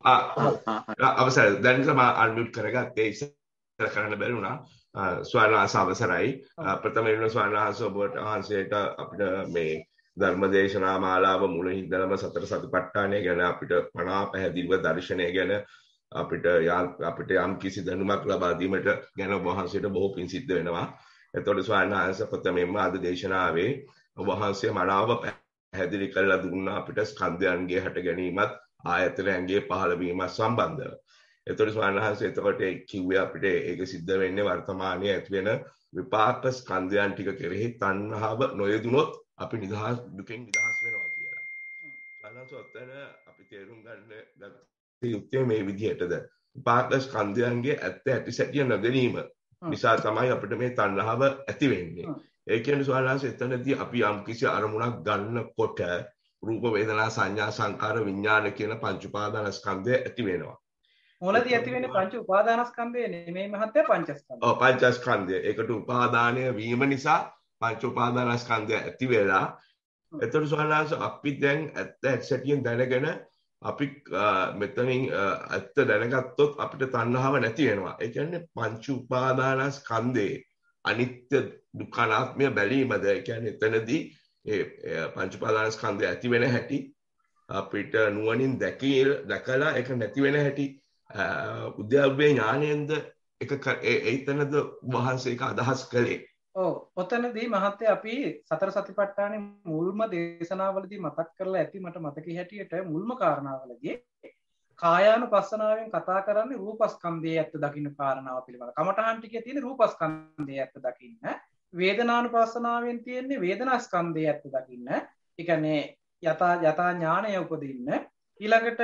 අවසරයි. දැන් තමයි අන්මියුට් කරගත්තේ. ඉස්සර කරන්න බැරි වුණා. ස්වාමීන් වහන්සේ අවසරයි. ප්‍රථමයෙන්ම ස්වාමීන් වහන්සේ ඔබ වහන්සේට අපිට මේ ධර්ම දේශනා මාලාව මුලින් ඉඳලම සතර සතිපට්ඨානය ගැන අපිට පණා පැහැදිලිව දර්ශනය ගැන අපිට අපිට යම් කිසි දැනුමක් ලබා දීමට ගැන ඔබ වහන්සේට බොහෝ පිං සිද්ධ වෙනවා. එතකොට ස්වාමීන් වහන්සේ ප්‍රථමයෙන්ම අද දේශනාවේ ඔබ වහන්සේ මනාව පැහැදිලි කරලා දුන්නා අපිට ස්කන්ධයන්ගේ හට ගැනීමත් ආයතනයන්ගේ පහළ වීමත් සම්බන්ධව. එතකොට ස්වාමීන් වහන්සේ එතකොට කිව්වේ අපිට ඒක සිද්ධ වෙන්නේ වර්තමානයේ ඇති වෙන විපාක ස්කන්ධයන් ටික කෙරෙහි තණ්හාව නොයදුනොත් අපි නිදහස් දුකෙන් නිදහස් වෙනවා කියලා. ස්වාමීන් වහන්සේ අපි තේරුම් ගන්න යුත්තේ මේ විදිහටද විපාක ස්කන්ධයන්ගේ ඇත්ත ඇති සැටිය නොදැනීම නිසා තමයි අපිට මේ තණ්හාව ඇති වෙන්නේ. ඒ කියන්නේ ස්වාමීන් වහන්සේ එතනදී අපි යම් කිසි අරමුණක් ගන්නකොට රූප වේදනා සංඥා සංකාර විඥාන කියන පංච උපාදානස්කන්ධය ඇති වෙනවා. මොළදී ඇති වෙන්නේ පංච උපාදානස්කන්ධය නෙමෙයි මහත්තයා පංචස්කන්ධය. ඔව් පංචස්කන්ධය. ඒකට උපාදානය වීම නිසා පංච උපාදානස්කන්ධය ඇති වෙලා එතකොට ස්වාමීන් වහන්සේ අපි දැන් ඇත්ත ඇක්සැටියෙන් දැනගෙන අපි මෙතනින් ඇත්ත දැනගත්තොත් අපිට තණ්හාව නැති වෙනවා. ඒ කියන්නේ පංච උපාදානස්කන්ධේ අනිත්‍ය දුක්ඛ අනාත්මය බැලීමද ඒ කියන්නේ එතනදී ඒ පංච උපාදානස්කන්ධය ඇති වෙන හැටි අපිට නුවණින් දැකී දැකලා ඒක නැති වෙන හැටි උද්‍යව්‍ය ඥාණයෙන්ද එක ඒතනද වහන්සේක අදහස් කළේ. ඔව් ඔතනදී මහත්තයා අපි සතර සතිපට්ඨානේ මුල්ම දේශනාවලදී මතක් කරලා ඇති මට මතක හැටියට මුල්ම කාරණාවලදී කායානුපස්සනාවෙන් කතා කරන්නේ රූපස්කන්ධයේ ඇත්ත දකින්න කාරණාව පිළිබඳව. කමඨහන් ටිකේ තියෙන රූපස්කන්ධයේ ඇත්ත දකින්න. වේදනානුපස්සනාවෙන් තියෙන්නේ වේදනාස්කන්ධයේ ඇත්ත දකින්න. ඒ කියන්නේ යථා යථා ඥානය උපදින්න. ඊළඟට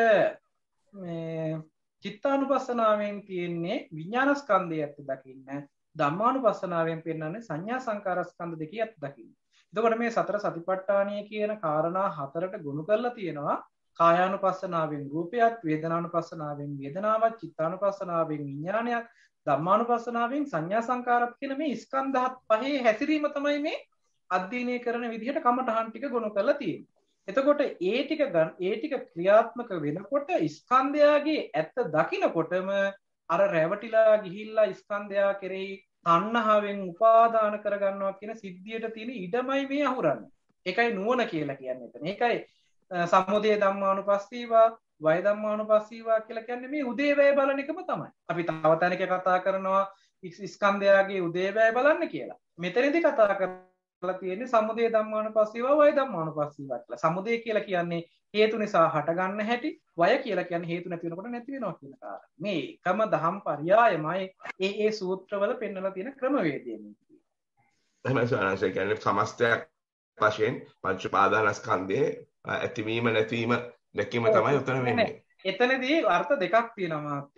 මේ චිත්තානුපස්සනාවෙන් තියෙන්නේ විඥානස්කන්ධයේ ඇත්ත දකින්න. ධම්මානුපස්සනාවෙන් පෙන්වන්නේ සංඥා සංකාරස්කන්ධ දෙකේ ඇත්ත දකින්න. එතකොට මේ සතර සතිපට්ඨානය කියන කාරණා හතරට ගොනු කරලා තියෙනවා. කායානුපස්සනාවෙන් රූපයක්, වේදනානුපස්සනාවෙන් වේදනාවක්, චිත්තානුපස්සනාවෙන් විඥානයක්, ධම්මානුපස්සනාවෙන් සංඥා සංකාරත් කියන මේ ස්කන්ධ පහේ හැසිරීම තමයි මේ අධ්‍යයනය කරන විදිහට කමඨහන් ටික ගොනු කරලා තියෙන්නේ. එතකොට ඒ ටික ඒ ටික ක්‍රියාත්මක වෙනකොට ස්කන්ධයාගේ ඇත්ත දකිනකොටම අර රැවටිලා ගිහිල්ලා ස්කන්ධයා කෙරෙහි තණ්හාවෙන් උපාදාන කරගන්නවා කියන සිද්ධියට තියෙන ඉඩමයි මේ අහුරන්නේ. ඒකයි නුවණ කියලා කියන්නේ එතන. ඒකයි සම්මුතිය ධම්මානුපස්සීවා, වය ධම්මානුපස්සීවා කියලා කියන්නේ මේ උදේවැය බලන එකම තමයි. අපි තව තැනක කතා කරනවා ස්කන්ධයාගේ උදේවැය බලන්න කියලා. මෙතනදී කතා කරලා තියෙන්නේ සම්මුතිය ධම්මානුපස්සීවා, වය ධම්මානුපස්සීවා කියලා. සම්මුතිය කියලා කියන්නේ හේතු නිසා හටගන්න හැටි, වය කියලා කියන්නේ හේතු නැති වෙනකොට නැති වෙනවා කියන කාරණා. මේ එකම දහම් පරයයමයි ඒ ඒ සූත්‍රවල පෙන්වලා තියෙන ක්‍රමවේදය. එහෙනම් සාරාංශය කියන්නේ සමස්තයක් වශයෙන් පංච උපාදානස්කන්ධයේ ඇතිවීම නැතිවීම දැකීම තමයි උතන වෙන්නේ. එතනදී අර්ථ දෙකක් තියෙනවා මාත්‍යා.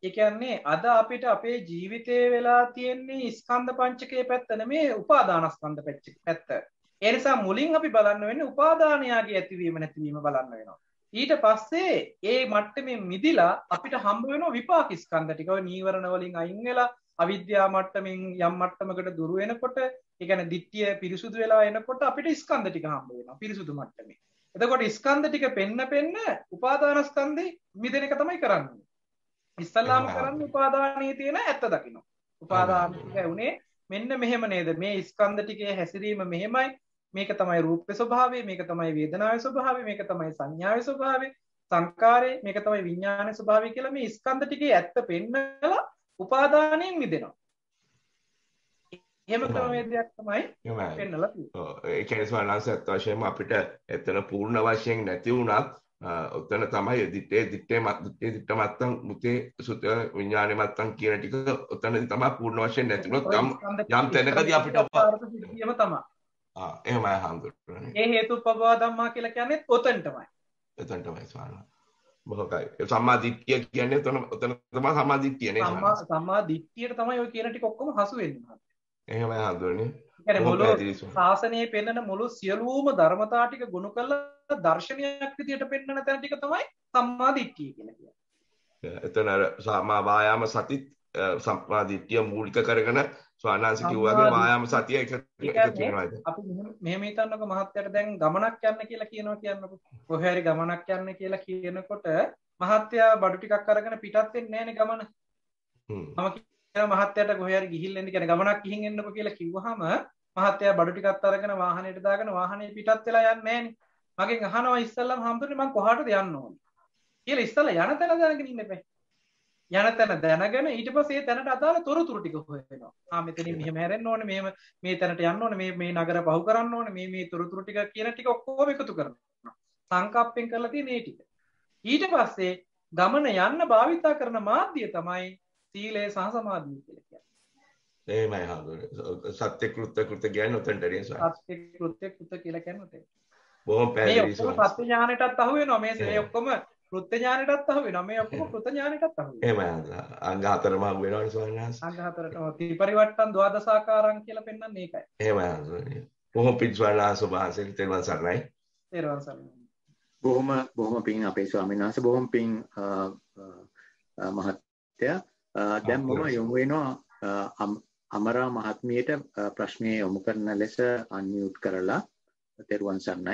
ඒ කියන්නේ අද අපිට අපේ ජීවිතේ වෙලා තියෙන්නේ ස්කන්ධ පංචකයේ පැත්ත නෙමේ උපාදානස්කන්ධ පැත්ත. ඒ නිසා මුලින් අපි බලන්න වෙන්නේ උපාදානයාගේ ඇතිවීම නැතිවීම බලන්න වෙනවා. ඊට පස්සේ ඒ මට්ටමින් මිදිලා අපිට හම්බ වෙනවා විපාක ස්කන්ධ ටික. ඔය නීවරණ වලින් අයින් වෙලා අවිද්‍යා මට්ටමින් යම් මට්ටමකට දුර වෙනකොට, ඒ කියන්නේ ditthිය පිරිසුදු වෙලා එනකොට අපිට ස්කන්ධ ටික හම්බ වෙනවා පිරිසුදු මට්ටමේ. එතකොට ස්කන්ධ ටික පෙන්න පෙන්න උපාදානස්කන්ධේ මිදෙන එක තමයි කරන්නේ. ඉස්සල්ලාම කරන්නේ උපාදානයේ තියෙන ඇත්ත දකින්න. උපාදාන ටික උනේ මෙන්න මෙහෙම නේද? මේ ස්කන්ධ ටිකේ හැසිරීම මෙහෙමයි. මේක තමයි රූපේ ස්වභාවය, මේක තමයි වේදනාවේ ස්වභාවය, මේක තමයි සංඥාවේ ස්වභාවය, සංකාරය, මේක තමයි විඥානයේ ස්වභාවය කියලා මේ ස්කන්ධ ටිකේ ඇත්ත පෙන්නලා උපාදානයෙන් මිදෙනවා. එහෙම ක්‍රමවේදයක් තමයි පෙන්නලා තියෙන්නේ. ඔව් ඒ කියන්නේ ස්වර්ණාංශයත් වශයෙන්ම අපිට එතන පූර්ණ වශයෙන් නැති වුණත් ඔතන තමයි දිත්තේ දිත්තේ මත් දිත්තේ දිත්ත මත්තන් මුතේ සුත විඥානේ මත්තන් කියන ටික ඔතනදී තමයි පූර්ණ වශයෙන් නැති වුණොත් යම් යම් තැනකදී අපිට එහෙම තමයි. ආ එහෙමයි හඳුන්වන්නේ. ඒ හේතුපබව ධම්මා කියලා කියන්නේ ඔතන තමයි. එතන තමයි ස්වාමීන්. බොහොමයි. සම්මා දිට්ඨිය කියන්නේ ඔතන ඔතන තමයි සම්මා දිට්ඨිය නේ. සම්මා සම්මා දිට්ඨියට තමයි ඔය කියන ටික ඔක්කොම හසු වෙන්නේ. එහෙමයි හඳුන්වන්නේ. කියන්නේ මුළු ශාසනයේ පෙන්වන මුළු සියලුම ධර්මතා ටික ගුණ කරලා දර්ශනයක් විදියට පෙන්වන තැන ටික තමයි සම්මා දිට්ඨිය කියලා කියන්නේ. එතන සම්මා වායාම සතිත් සම්මා දිට්ඨිය මූලික කරගෙන ස්වාමීන් කිව්වාගේ වායාම සතිය එක එක කියනවා. අපි මෙහෙම හිතන්නකො මහත්යට දැන් ගමනක් යන්න කියලා කියනවා කියන්නකො. කොහේ හරි ගමනක් යන්න කියලා කියනකොට මහත්යා බඩු ටිකක් අරගෙන පිටත් වෙන්නේ නැහැනේ ගමන. මම කියනවා මහත්යට කොහේ හරි ගිහිල්ලා එන්න කියන්නේ ගමනක් ගිහින් එන්නකො කියලා කිව්වහම මහත්යා බඩු ටිකක් අරගෙන වාහනේට දාගෙන වාහනේ පිටත් වෙලා යන්නේ නැහැනේ. මගෙන් අහනවා ඉස්සල්ලාම හම්බුනේ මං කොහාටද යන්න ඕනේ කියලා. ඉස්සල්ලා යන තැන දැනගෙන ඉන්න එපා. යන තැන දැනගෙන ඊට පස්සේ ඒ තැනට අදාළ තොරතුරු ටික හොයනවා. ආ මෙතනින් මෙහෙම හැරෙන්න ඕනේ, මෙහෙම මේ තැනට යන්න ඕනේ, මේ මේ නගර පහු කරන්න ඕනේ, මේ මේ තොරතුරු ටික කියන ටික ඔක්කොම එකතු කරනවා. සංකප්පෙන් කරලා තියෙන මේ ටික. ඊට පස්සේ ගමන යන්න භාවිතා කරන මාධ්‍ය තමයි සීලය සහ සමාධිය කියලා කියන්නේ. එහෙමයි හඳුනන්නේ. සත්‍ය කෘත්‍ය කෘත්‍ය කියන්නේ උතෙන්ට එන්නේ සාර. සත්‍ය කෘත්‍ය කෘත්‍ය කියලා කියන්නේ උතෙන්. බොහොම පැහැදිලි සෝම. මේ සත්‍ය ඥානයටත් අහු වෙනවා මේ මේ ඔක්කොම කෘත්‍ය ඥානයටත් අහු වෙනවා. මේ ඔක්කොම කෘත්‍ය ඥානයටත් අහු වෙනවා. එහෙමයි හඳුනන්නේ. අංග හතරම අහු වෙනවනේ සෝමනාස්. අංග හතරටම ත්‍රිපරිවට්ටම් ද්වාදසාකාරම් කියලා පෙන්වන්නේ ඒකයි. එහෙමයි හඳුනන්නේ. බොහොම පිට්ස්වලාස වහන්සේට තෙරුවන් සරණයි. තෙරුවන් සරණයි. බොහොම බොහොම පිං අපේ ස්වාමීන් වහන්සේ බොහොම පිං මහත්තයා. දැන් මම යොමු වෙනවා අමරා මහත්මියට ප්‍රශ්නය යොමු කරන ලෙස අන්මියුට් කරලා තෙරුවන් සරණයි.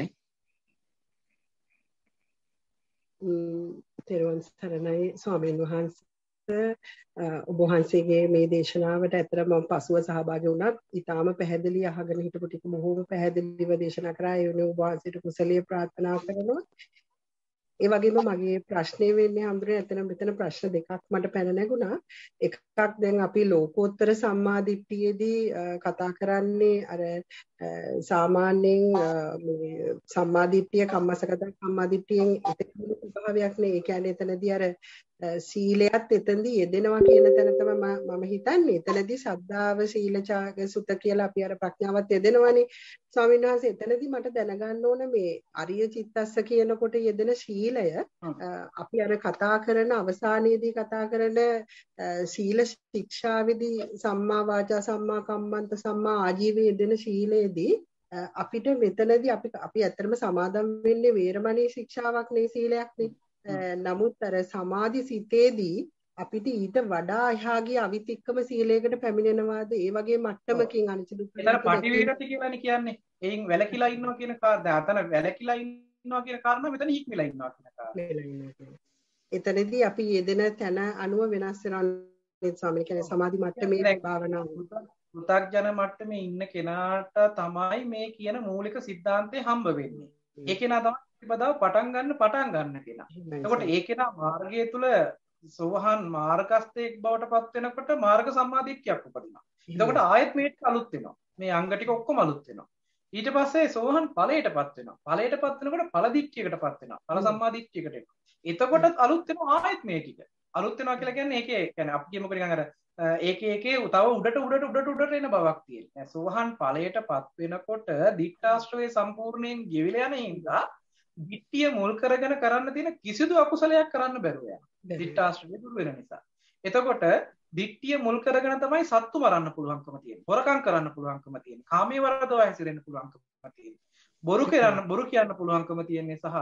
තෙරුවන් සරණයි ස්වාමීන් වහන්සේ. ඔබ වහන්සේගේ මේ දේශනාවට ඇතර මම පසුව සහභාගී වුණත් ඊටාම පැහැදිලි අහගෙන හිටපු ටික බොහෝම පැහැදිලිව දේශනා කරා. ඒ වුණේ ඔබ වහන්සේට කුසලයේ ප්‍රාර්ථනා කරනවා. ඒ වගේම මගේ ප්‍රශ්නේ වෙන්නේ හඳුනේ එතන මෙතන ප්‍රශ්න දෙකක් මට පැන නැගුණා. එකක් දැන් අපි ලෝකෝත්තර සම්මාදිට්ඨියේදී කතා කරන්නේ අර සාමාන්‍යයෙන් මේ සම්මාදිට්ඨිය කම්මසගත සම්මාදිට්ඨියෙන් එතන ස්වභාවයක් නේ. ඒ කියන්නේ එතනදී අර සීලයත් එතනදී යෙදෙනවා කියන තැන තමයි මම හිතන්නේ. එතනදී ශ්‍රද්ධාව සීල ඡාග සුත කියලා අපි අර ප්‍රඥාවත් යෙදෙනවානේ. ස්වාමීන් වහන්සේ එතනදී මට දැනගන්න ඕන මේ අරිය චිත්තස්ස කියනකොට යෙදෙන සීලය අපි අර කතා කරන අවසානයේදී කතා කරන සීල ශික්ෂාවේදී සම්මා වාචා සම්මා කම්මන්ත සම්මා ආජීවයේ යෙදෙන සීලයේදී අපිට මෙතනදී අපි අපි ඇත්තටම සමාදම් වෙන්නේ වේරමණී ශික්ෂාවක් නේ සීලයක් නේ. නමුත් අර සමාධි සිතේදී අපිට ඊට වඩා එහාගේ අවිතික්කම සීලයකට පැමිණෙනවාද ඒ වගේ මට්ටමකින් අනිචිදු එතන පටිවිරති කියලානේ කියන්නේ. එයින් වැලකිලා ඉන්නවා කියන කාරණා. අතන වැලකිලා ඉන්නවා කියන කාරණා මෙතන හික්මිලා ඉන්නවා කියන කාරණා. එතනදී අපි යෙදෙන තැන අනුව වෙනස් වෙනවා නේද ස්වාමීන් කියන්නේ සමාධි මට්ටමේ භාවනාව. පෘථග්ජන මට්ටමේ ඉන්න කෙනාට තමයි මේ කියන මූලික સિદ્ધාන්තය හම්බ වෙන්නේ. ඒ කෙනා තමයි ප්‍රතිපදාව පටන් ගන්න පටන් ගන්න කෙනා. එතකොට ඒ කෙනා මාර්ගය තුල සෝහන් මාර්ගස්තේක් බවට පත් වෙනකොට මාර්ග සම්මාදිට්ඨියක් උපදිනවා. එතකොට ආයෙත් මේක අලුත් වෙනවා. මේ අංග ටික ඔක්කොම අලුත් වෙනවා. ඊට පස්සේ සෝහන් ඵලයටපත් වෙනවා. ඵලයටපත් වෙනකොට ඵල දිට්ඨියකටපත් වෙනවා. ඵල සම්මාදිට්ඨියකට එනවා. එතකොට අලුත් වෙනවා ආයෙත් මේ ටික. අලුත් වෙනවා කියලා කියන්නේ ඒකේ කියන්නේ අපි කියමුකෝ නිකන් අර ඒකේ ඒකේ තව උඩට උඩට උඩට උඩට එන බවක් තියෙනවා. සෝහන් ඵලයටපත් වෙනකොට දික්ඨාශ්‍රයේ සම්පූර්ණයෙන් ගෙවිලා යන හින්දා දිට්ඨිය මුල් කරගෙන කරන්න තියෙන කිසිදු අකුසලයක් කරන්න බැරුව යනවා. දිට්ඨාශ්‍රය දුර වෙන නිසා. එතකොට දිට්ඨිය මුල් කරගෙන තමයි සත්තු මරන්න පුළුවන්කම තියෙන්නේ. හොරකම් කරන්න පුළුවන්කම තියෙන්නේ. කාමයේ වරදවා හැසිරෙන්න පුළුවන්කම තියෙන්නේ. බොරු කරන්න බොරු කියන්න පුළුවන්කම තියෙන්නේ සහ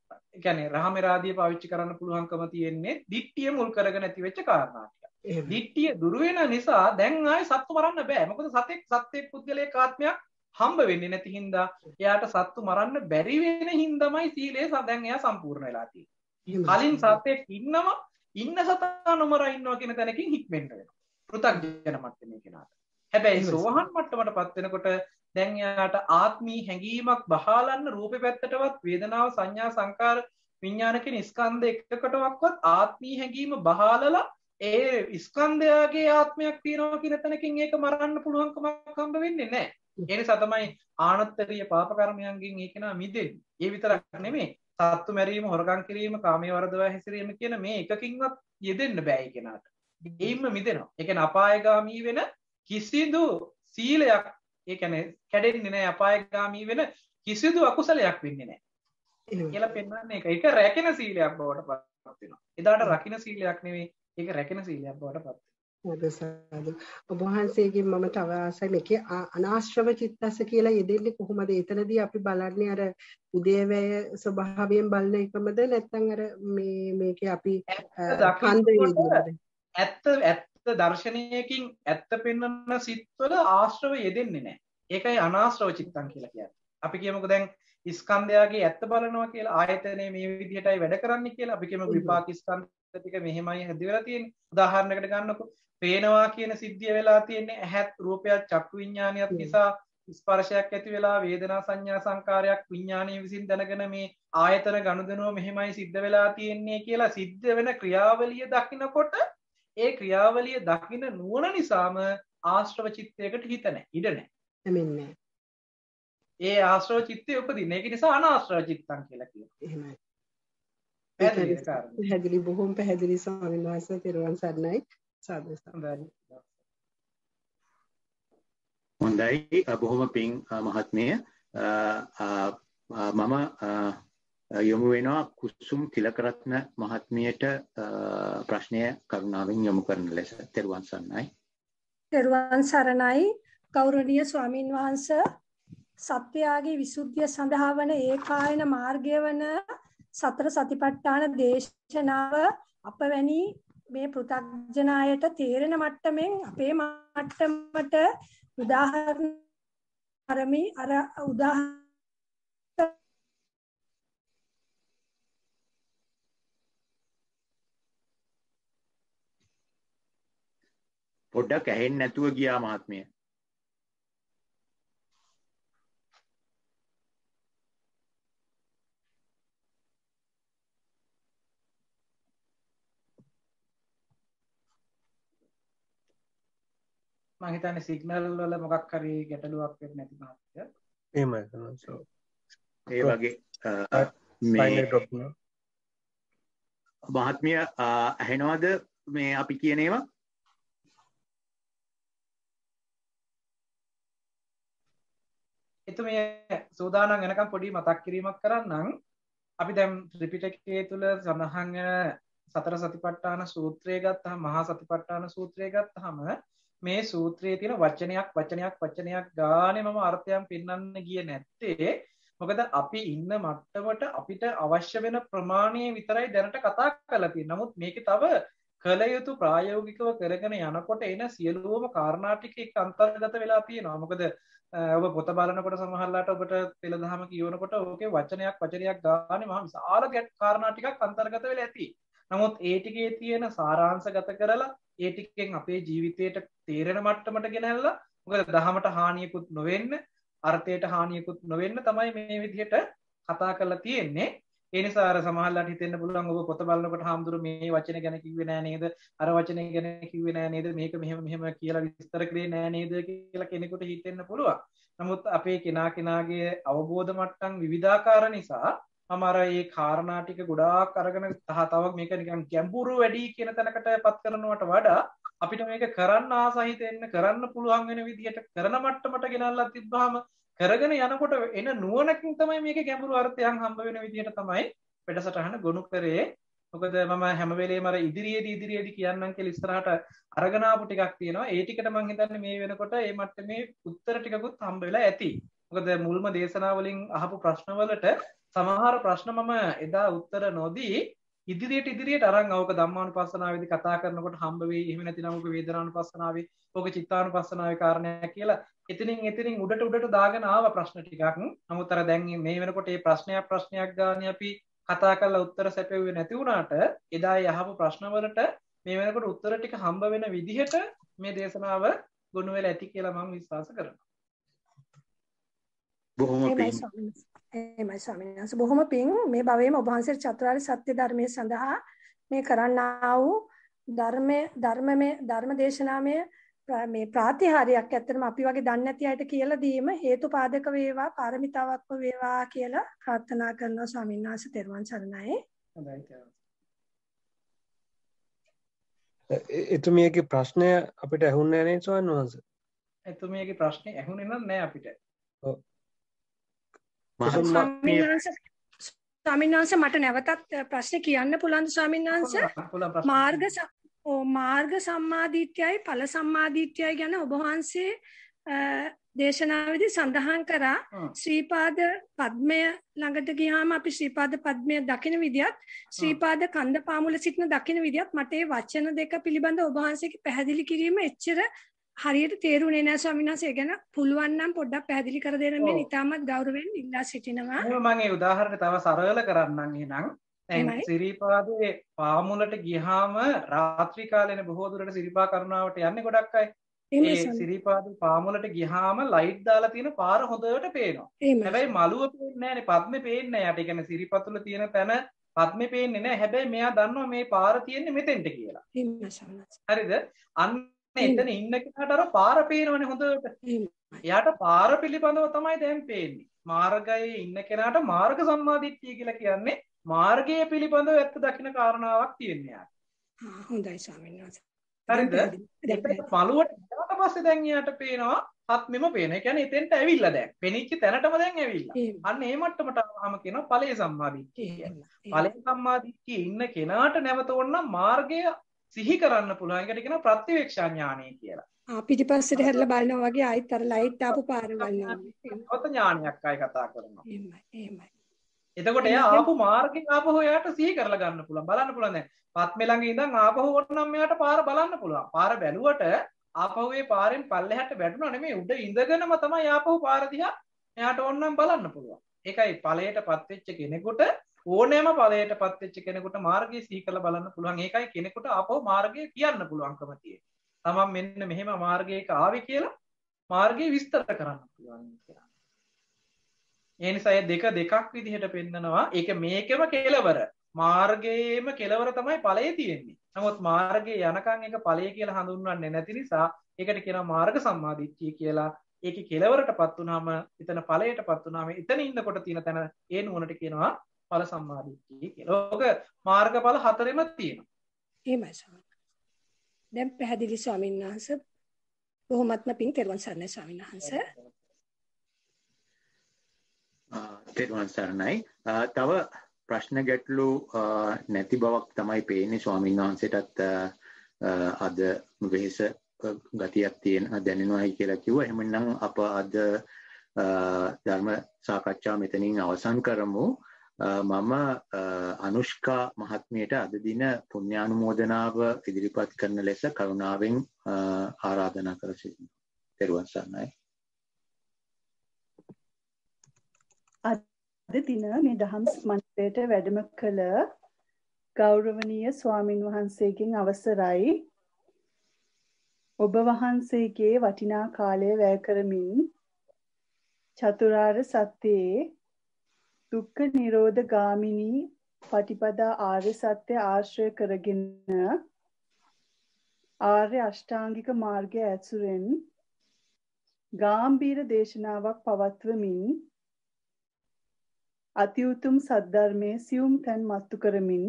ඒ කියන්නේ රහමෙරාදිය පාවිච්චි කරන්න පුළුවන්කම තියෙන්නේ දිට්ඨිය මුල් කරගෙන ඇති වෙච්ච කාරණා ටික. දිට්ඨිය දුරු වෙන නිසා දැන් ආයේ සත්තු මරන්න බෑ. මොකද සතෙක් සත්‍යයක් පුද්ගලයෙක් ආත්මයක් හම්බ වෙන්නේ නැති හින්දා එයාට සත්තු මරන්න බැරි වෙන හින්දාමයි සීලය දැන් එයා සම්පූර්ණ වෙලා තියෙන්නේ. කලින් සත්‍යයක් ඉන්නම ඉන්න සතා නොමර ඉන්නවා කියන තැනකින් හික්මෙන්න වෙනවා. පෘථග්ජන මට්ටමේ කෙනාට. හැබැයි සෝහන් මට්ටමටපත් වෙනකොට දැන් එයාට ආත්මී හැඟීමක් බහලන්න රූපේ පැත්තටවත් වේදනාව සංඥා සංකාර විඥාන කියන ස්කන්ධ එකකටවත් ආත්මී හැඟීම බහලලා ඒ ස්කන්ධයගේ ආත්මයක් තියෙනවා කියන තැනකින් ඒක මරන්න පුළුවන්කමක් හම්බ වෙන්නේ නැහැ. ඒ නිසා තමයි ආනත්තරීය පාප කර්මයන්ගෙන් ඒක නා මිදෙන්නේ. ඒ විතරක් නෙමෙයි සත්තු මැරීම, හොරකම් කිරීම, කාමයේ වරදවා හැසිරීම කියන මේ එකකින්වත් යෙදෙන්න බෑ ඒ කෙනාට. ඒයින්ම මිදෙනවා. ඒ කියන්නේ අපායগামী වෙන කිසිදු සීලයක් ඒ කියන්නේ කැඩෙන්නේ නැහැ. අපායগামী වෙන කිසිදු අකුසලයක් වෙන්නේ නැහැ. කියලා පෙන්වන්නේ ඒක. ඒක රැකෙන සීලයක් බවට පත් වෙනවා. එදාට රකින්න සීලයක් නෙවෙයි. ඒක රැකෙන සීලයක් බවට පත් වෙනවා. හොඳ සාදු. ඔබ වහන්සේගෙන් මම තව ආසයි මේකේ අනාශ්‍රව චිත්තස කියලා යෙදෙන්නේ කොහොමද? එතනදී අපි බලන්නේ අර උදේවැය ස්වභාවයෙන් බලන එකමද නැත්නම් අර මේ මේකේ අපි කන්ද යෙදෙන්නද? ඇත්ත ඇත්ත දර්ශනයකින් ඇත්ත පෙන්වන සිත්වල ආශ්‍රව යෙදෙන්නේ නැහැ. ඒකයි අනාශ්‍රව චිත්තං කියලා කියන්නේ. අපි කියමුකෝ දැන් ස්කන්ධයගේ ඇත්ත බලනවා කියලා ආයතනයේ මේ විදිහටයි වැඩ කරන්නේ කියලා අපි කියමුකෝ විපාක ස්කන්ධ ටික මෙහෙමයි හැදිලා තියෙන්නේ. උදාහරණයකට ගන්නකො පේනවා කියන සිද්ධිය වෙලා තියෙන්නේ ඇහත් රූපයක් චක්කු විඥානියත් නිසා ස්පර්ශයක් ඇති වෙලා වේදනා සංඥා සංකාරයක් විඥානීය විසින් දැනගෙන මේ ආයතන ගනුදෙනුව මෙහෙමයි සිද්ධ වෙලා තියෙන්නේ කියලා සිද්ධ වෙන ක්‍රියාවලිය දකිනකොට ඒ ක්‍රියාවලිය දකින නුවණ නිසාම ආශ්‍රව චිත්තයකට හිත නැහැ ඉඩ නැහැ. එමින්නේ. ඒ ආශ්‍රව චිත්තය උපදින. ඒක නිසා අනාශ්‍රව චිත්තං කියලා කියනවා. එහෙමයි. පැහැදිලි පැහැදිලි බොහොම පැහැදිලි ස්වාමීන් වහන්සේ තෙරුවන් සරණයි. සාදු හොඳයි බොහොම පිං මහත්මිය මම යොමු වෙනවා කුසුම් තිලකරත්න මහත්මියට ප්‍රශ්නය කරුණාවෙන් යොමු කරන ලෙස. තෙරුවන් සරණයි. තෙරුවන් සරණයි ගෞරවනීය ස්වාමින් වහන්සේ සත්‍යයාගේ විසුද්ධිය සඳහා වන ඒකායන මාර්ගය වන සතර සතිපට්ඨාන දේශනාව අපවැනි මේ පෘථග්ජන අයට තේරෙන මට්ටමින් අපේ මට්ටමට උදාහරණ අරමි අර උදාහරණ පොඩ්ඩක් ඇහෙන්නේ නැතුව ගියා මහත්මිය. මම හිතන්නේ සිග්නල් වල මොකක් හරි ගැටලුවක් වෙන්නේ නැති මහත්තයා. එහෙමයි තමයි. ඒ වගේ මේ මහත්මිය ඇහෙනවද මේ අපි කියන ඒවා? එතුමිය සූදානම් වෙනකම් පොඩි මතක් කිරීමක් කරන්නම්. අපි දැන් ත්‍රිපිටකයේ තුල සඳහන් වෙන සතර සතිපට්ඨාන සූත්‍රය ගත්තාම මහා සතිපට්ඨාන සූත්‍රය ගත්තාම මේ සූත්‍රයේ තියෙන වචනයක් වචනයක් වචනයක් ගානේ මම අර්ථයන් පෙන්වන්න ගියේ නැත්තේ මොකද අපි ඉන්න මට්ටමට අපිට අවශ්‍ය වෙන ප්‍රමාණය විතරයි දැනට කතා කරලා තියෙන්නේ. නමුත් මේකේ තව කල යුතු ප්‍රායෝගිකව කරගෙන යනකොට එන සියලුම කාරණා ටික එක්ක අන්තර්ගත වෙලා තියෙනවා. මොකද ඔබ පොත බලනකොට සමහරලාට ඔබට පෙළ දහම කියවනකොට ඕකේ වචනයක් වචනයක් ගානේ මහා විශාල කාරණා ටිකක් අන්තර්ගත වෙලා ඇති. නමුත් ඒ ටිකේ තියෙන සාරාංශගත කරලා ඒ ටිකෙන් අපේ ජීවිතයට තේරෙන මට්ටමට ගෙනල්ලා මොකද දහමට හානියකුත් නොවෙන්න අර්ථයට හානියකුත් නොවෙන්න තමයි මේ විදිහට කතා කරලා තියෙන්නේ. ඒ නිසා අර සමහරලාට හිතෙන්න පුළුවන් ඔබ පොත බලනකොට හාමුදුරු මේ වචනේ ගැන කිව්වේ නෑ නේද? අර වචනේ ගැන කිව්වේ නෑ නේද? මේක මෙහෙම මෙහෙම කියලා විස්තර කරේ නෑ නේද කියලා කෙනෙකුට හිතෙන්න පුළුවන්. නමුත් අපේ කෙනා කෙනාගේ අවබෝධ මට්ටම් විවිධාකාර නිසා මම අර මේ කාරණා ටික ගොඩාක් අරගෙන තව මේක නිකන් ගැඹුරු වැඩි කියන තැනකටපත් කරනවට වඩා අපිට මේක කරන්න ආසහිත එන්න කරන්න පුළුවන් වෙන විදිහට කරන මට්ටමට ගෙනල්ලා තිබ්බාම කරගෙන යනකොට එන නුවණකින් තමයි මේකේ ගැඹුරු අර්ථයන් හම්බ වෙන විදිහට තමයි වැඩසටහන ගොනු කරේ. මොකද මම හැම වෙලේම අර ඉදිරියේදී ඉදිරියේදී කියන්නම් කියලා ඉස්සරහට අරගෙන ආපු ටිකක් තියෙනවා. ඒ ටිකට මම හිතන්නේ මේ වෙනකොට මේ මට්ටමේ උත්තර ටිකකුත් හම්බ වෙලා ඇති. මොකද මුල්ම දේශනාවලින් අහපු ප්‍රශ්න වලට සමහර ප්‍රශ්න මම එදා උත්තර නොදී ඉදිරියට ඉදිරියට අරන් අවක ධම්මානුපස්සනාවේදී කතා කරනකොට හම්බ වෙයි. එහෙම නැතිනම් ඔක වේදනානුපස්සනාවේ, ඔක චිත්තානුපස්සනාවේ කාරණයක් කියලා එතනින් එතනින් උඩට උඩට දාගෙන ආව ප්‍රශ්න ටිකක්. නමුත් අර දැන් මේ වෙනකොට මේ ප්‍රශ්නයක් ප්‍රශ්නයක් ගානේ අපි කතා කරලා උත්තර සැපෙන්නේ නැති වුණාට එදා යහපු ප්‍රශ්න වලට මේ වෙනකොට උත්තර ටික හම්බ වෙන විදිහට මේ දේශනාව ගොනු වෙලා ඇති කියලා මම විශ්වාස කරනවා. බොහොම පිං. එහෙමයි ස්වාමීන් වහන්සේ. බොහොම පිං මේ භවයේම ඔබ වහන්සේ චතුරාර්ය සත්‍ය ධර්මයේ සඳහා මේ කරන්නා වූ ධර්මයේ ධර්මමේ ධර්ම දේශනාමය මේ ප්‍රාතිහාර්යයක් ඇත්තටම අපි වගේ දන්නේ නැති අයට කියලා දීම හේතුපාදක වේවා පාරමිතාවක්ම වේවා කියලා ප්‍රාර්ථනා කරනවා ස්වාමීන් වහන්සේ. තෙරුවන් සරණයි. හොඳයි. එතුමියගේ ප්‍රශ්නය අපිට ඇහුන්නේ නැහැ නේ ස්වාමීන් වහන්සේ. එතුමියගේ ප්‍රශ්නේ ඇහුනේ නැහැ අපිට. ඔව්. ස්වාමීන් වහන්සේ මට නැවතත් ප්‍රශ්න කියන්න පුළුවන්ද ස්වාමීන් වහන්සේ? මාර්ග මාර්ග සම්මාදිට්ඨියයි ඵල සම්මාදිට්ඨියයි ගැන ඔබ වහන්සේ දේශනාවේදී සඳහන් කරා. ශ්‍රීපාද පද්මය ළඟට ගියාම අපි ශ්‍රීපාද පද්මය දකින විදියත් ශ්‍රීපාද කන්ද පාමුල සිටින දකින විදියත් මට මේ වචන දෙක පිළිබඳ ඔබ වහන්සේගේ පැහැදිලි කිරීම එච්චර හරියට තේරුනේ නැහැ ස්වාමීන් වහන්සේ. ගැන පුළුවන් නම් පොඩ්ඩක් පැහැදිලි කර දෙන්න මේ ඉතාමත් ගෞරවයෙන් ඉල්ලා සිටිනවා. මම මේ උදාහරණ තව සරල කරන්නම් එහෙනම්. දැන් සිරිපාදේ පාමුලට ගියාම රාත්‍රී කාලේනේ බොහෝ දුරට සිරිපා කරුණාවට යන්නේ ගොඩක් අය. ඒ සිරිපාදේ පාමුලට ගියාම ලයිට් දාලා තියෙන පාර හොඳට පේනවා. හැබැයි මළුව පේන්නේ නැහැනේ, පද්මේ පේන්නේ නැහැ. යට කියන්නේ සිරිපතුල තියෙන තැන පද්මේ පේන්නේ නැහැ. හැබැයි මෙයා දන්නවා මේ පාර තියෙන්නේ මෙතෙන්ට කියලා. හරිද? අන්න එතන ඉන්න කෙනාට අර පාර පේනවනේ හොඳට. එයාට පාර පිළිබඳව තමයි දැන් පේන්නේ. මාර්ගයේ ඉන්න කෙනාට මාර්ග සම්මාදිට්ඨිය කියලා කියන්නේ මාර්ගය පිළිබඳව ඇත්ත දකින්න කාරණාවක් තියෙනවා යාට. හොඳයි ස්වාමීන් වහන්සේ. හරිද? ඒක පළුවට ගියාට පස්සේ දැන් එයාට පේනවා ආත්මෙම පේන. ඒ කියන්නේ එතෙන්ට ඇවිල්ලා දැන්. පෙනිච්ච තැනටම දැන් ඇවිල්ලා. අන්න ඒ මට්ටමට ආවම කියනවා ඵලයේ සම්මාදිට්ඨිය කියන්නේ. ඵලයේ සම්මාදිට්ඨිය ඉන්න කෙනාට නැවත ඕන මාර්ගය සිහි කරන්න පුළුවන්. ඒකට කියනවා ප්‍රත්‍යවේක්ෂා ඥානය කියලා. ආ පිටිපස්සට හැරිලා බලනවා වගේ ආයිත් අර ලයිට් ආපු පාර බලනවා. ඔත ඥානයක් ආයි කතා කරනවා. එහෙමයි එහෙමයි. එතකොට එයා ආපු මාර්ගෙන් ආපහු එයාට සිහි කරලා ගන්න පුළුවන්. බලන්න පුළුවන් දැන්. පත්මේ ළඟ ඉඳන් ආපහු ඕනනම් එයාට පාර බලන්න පුළුවන්. පාර බැලුවට ආපහු ඒ පාරෙන් පල්ලෙහාට වැටුණා නෙමෙයි උඩ ඉඳගෙනම තමයි ආපහු පාර දිහා එයාට ඕනනම් බලන්න පුළුවන්. ඒකයි ඵලයටපත් වෙච්ච කෙනෙකුට ඕනෑම ඵලයටපත් වෙච්ච කෙනෙකුට මාර්ගය සිහි කරලා බලන්න පුළුවන්. ඒකයි කෙනෙකුට ආපහු මාර්ගය කියන්න පුළුවන්කම තියෙන්නේ. තමන් මෙන්න මෙහෙම මාර්ගයක ආවේ කියලා මාර්ගය විස්තර කරන්න පුළුවන් කියලා. ඒ නිසා මේ දෙක දෙකක් විදිහට පෙන්නනවා. ඒක මේකම කෙලවර. මාර්ගයේම කෙලවර තමයි ඵලය තියෙන්නේ. නමුත් මාර්ගයේ යනකම් ඒක ඵලය කියලා හඳුන්වන්නේ නැති නිසා ඒකට කියනවා මාර්ග සම්මාදිට්ඨිය කියලා. ඒකේ කෙලවරටපත් වුනහම එතන ඵලයටපත් වුනහම එතන ඉන්නකොට තියෙන තැන ඒ නුවණට කියනවා ඵල සම්මාදිට්ඨිය කියලා. ඕක මාර්ගඵල හතරෙම තියෙනවා. එහෙමයි ස්වාමීන් වහන්සේ. දැන් පැහැදිලි ස්වාමීන් වහන්සේ. බොහොමත්ම පිං තෙරුවන් සරණයි ස්වාමීන් වහන්සේ. තෙරුවන් සරණයි. තව ප්‍රශ්න ගැටලු නැති බවක් තමයි පේන්නේ ස්වාමීන් වහන්සේටත් අද වෙහෙස ගතියක් තියෙන දැනෙනවායි කියලා කිව්වා. එහෙමනම් අප අද ධර්ම සාකච්ඡාව මෙතනින් අවසන් කරමු. මම අනුෂ්කා මහත්මියට අද දින පුණ්‍යානුමෝදනාව ඉදිරිපත් කරන ලෙස කරුණාවෙන් ආරාධනා කර සිටිනවා. තෙරුවන් සරණයි. අද දින මේ දහම් මණ්ඩපයට වැඩම කළ ගෞරවනීය ස්වාමින් වහන්සේගෙන් අවසරයි ඔබ වහන්සේගේ වටිනා කාලය වැය කරමින් චතුරාර්ය සත්‍යයේ දුක්ඛ නිරෝධ ගාමිනී පටිපදා ආර්ය සත්‍ය ආශ්‍රය කරගෙන ආර්ය අෂ්ටාංගික මාර්ගය ඇසුරෙන් ගාම්භීර දේශනාවක් පවත්වමින් අති උතුම් සද්ධර්මයේ සියුම් තැන් මත්තු කරමින්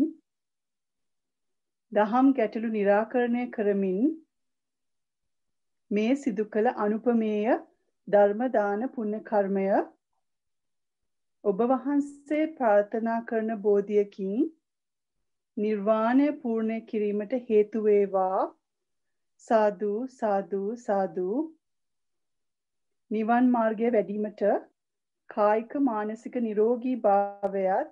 දහම් ගැටලු निराකරණය කරමින් මේ සිදු කළ අනුපමේය ධර්ම දාන පුණ්‍ය කර්මය ඔබ වහන්සේ ප්‍රාර්ථනා කරන බෝධියකින් නිර්වාණය පූර්ණ කිරීමට හේතු වේවා. සාදු සාදු සාදු. නිවන් මාර්ගය වැඩිමිට කායික මානසික නිරෝගී භාවයත්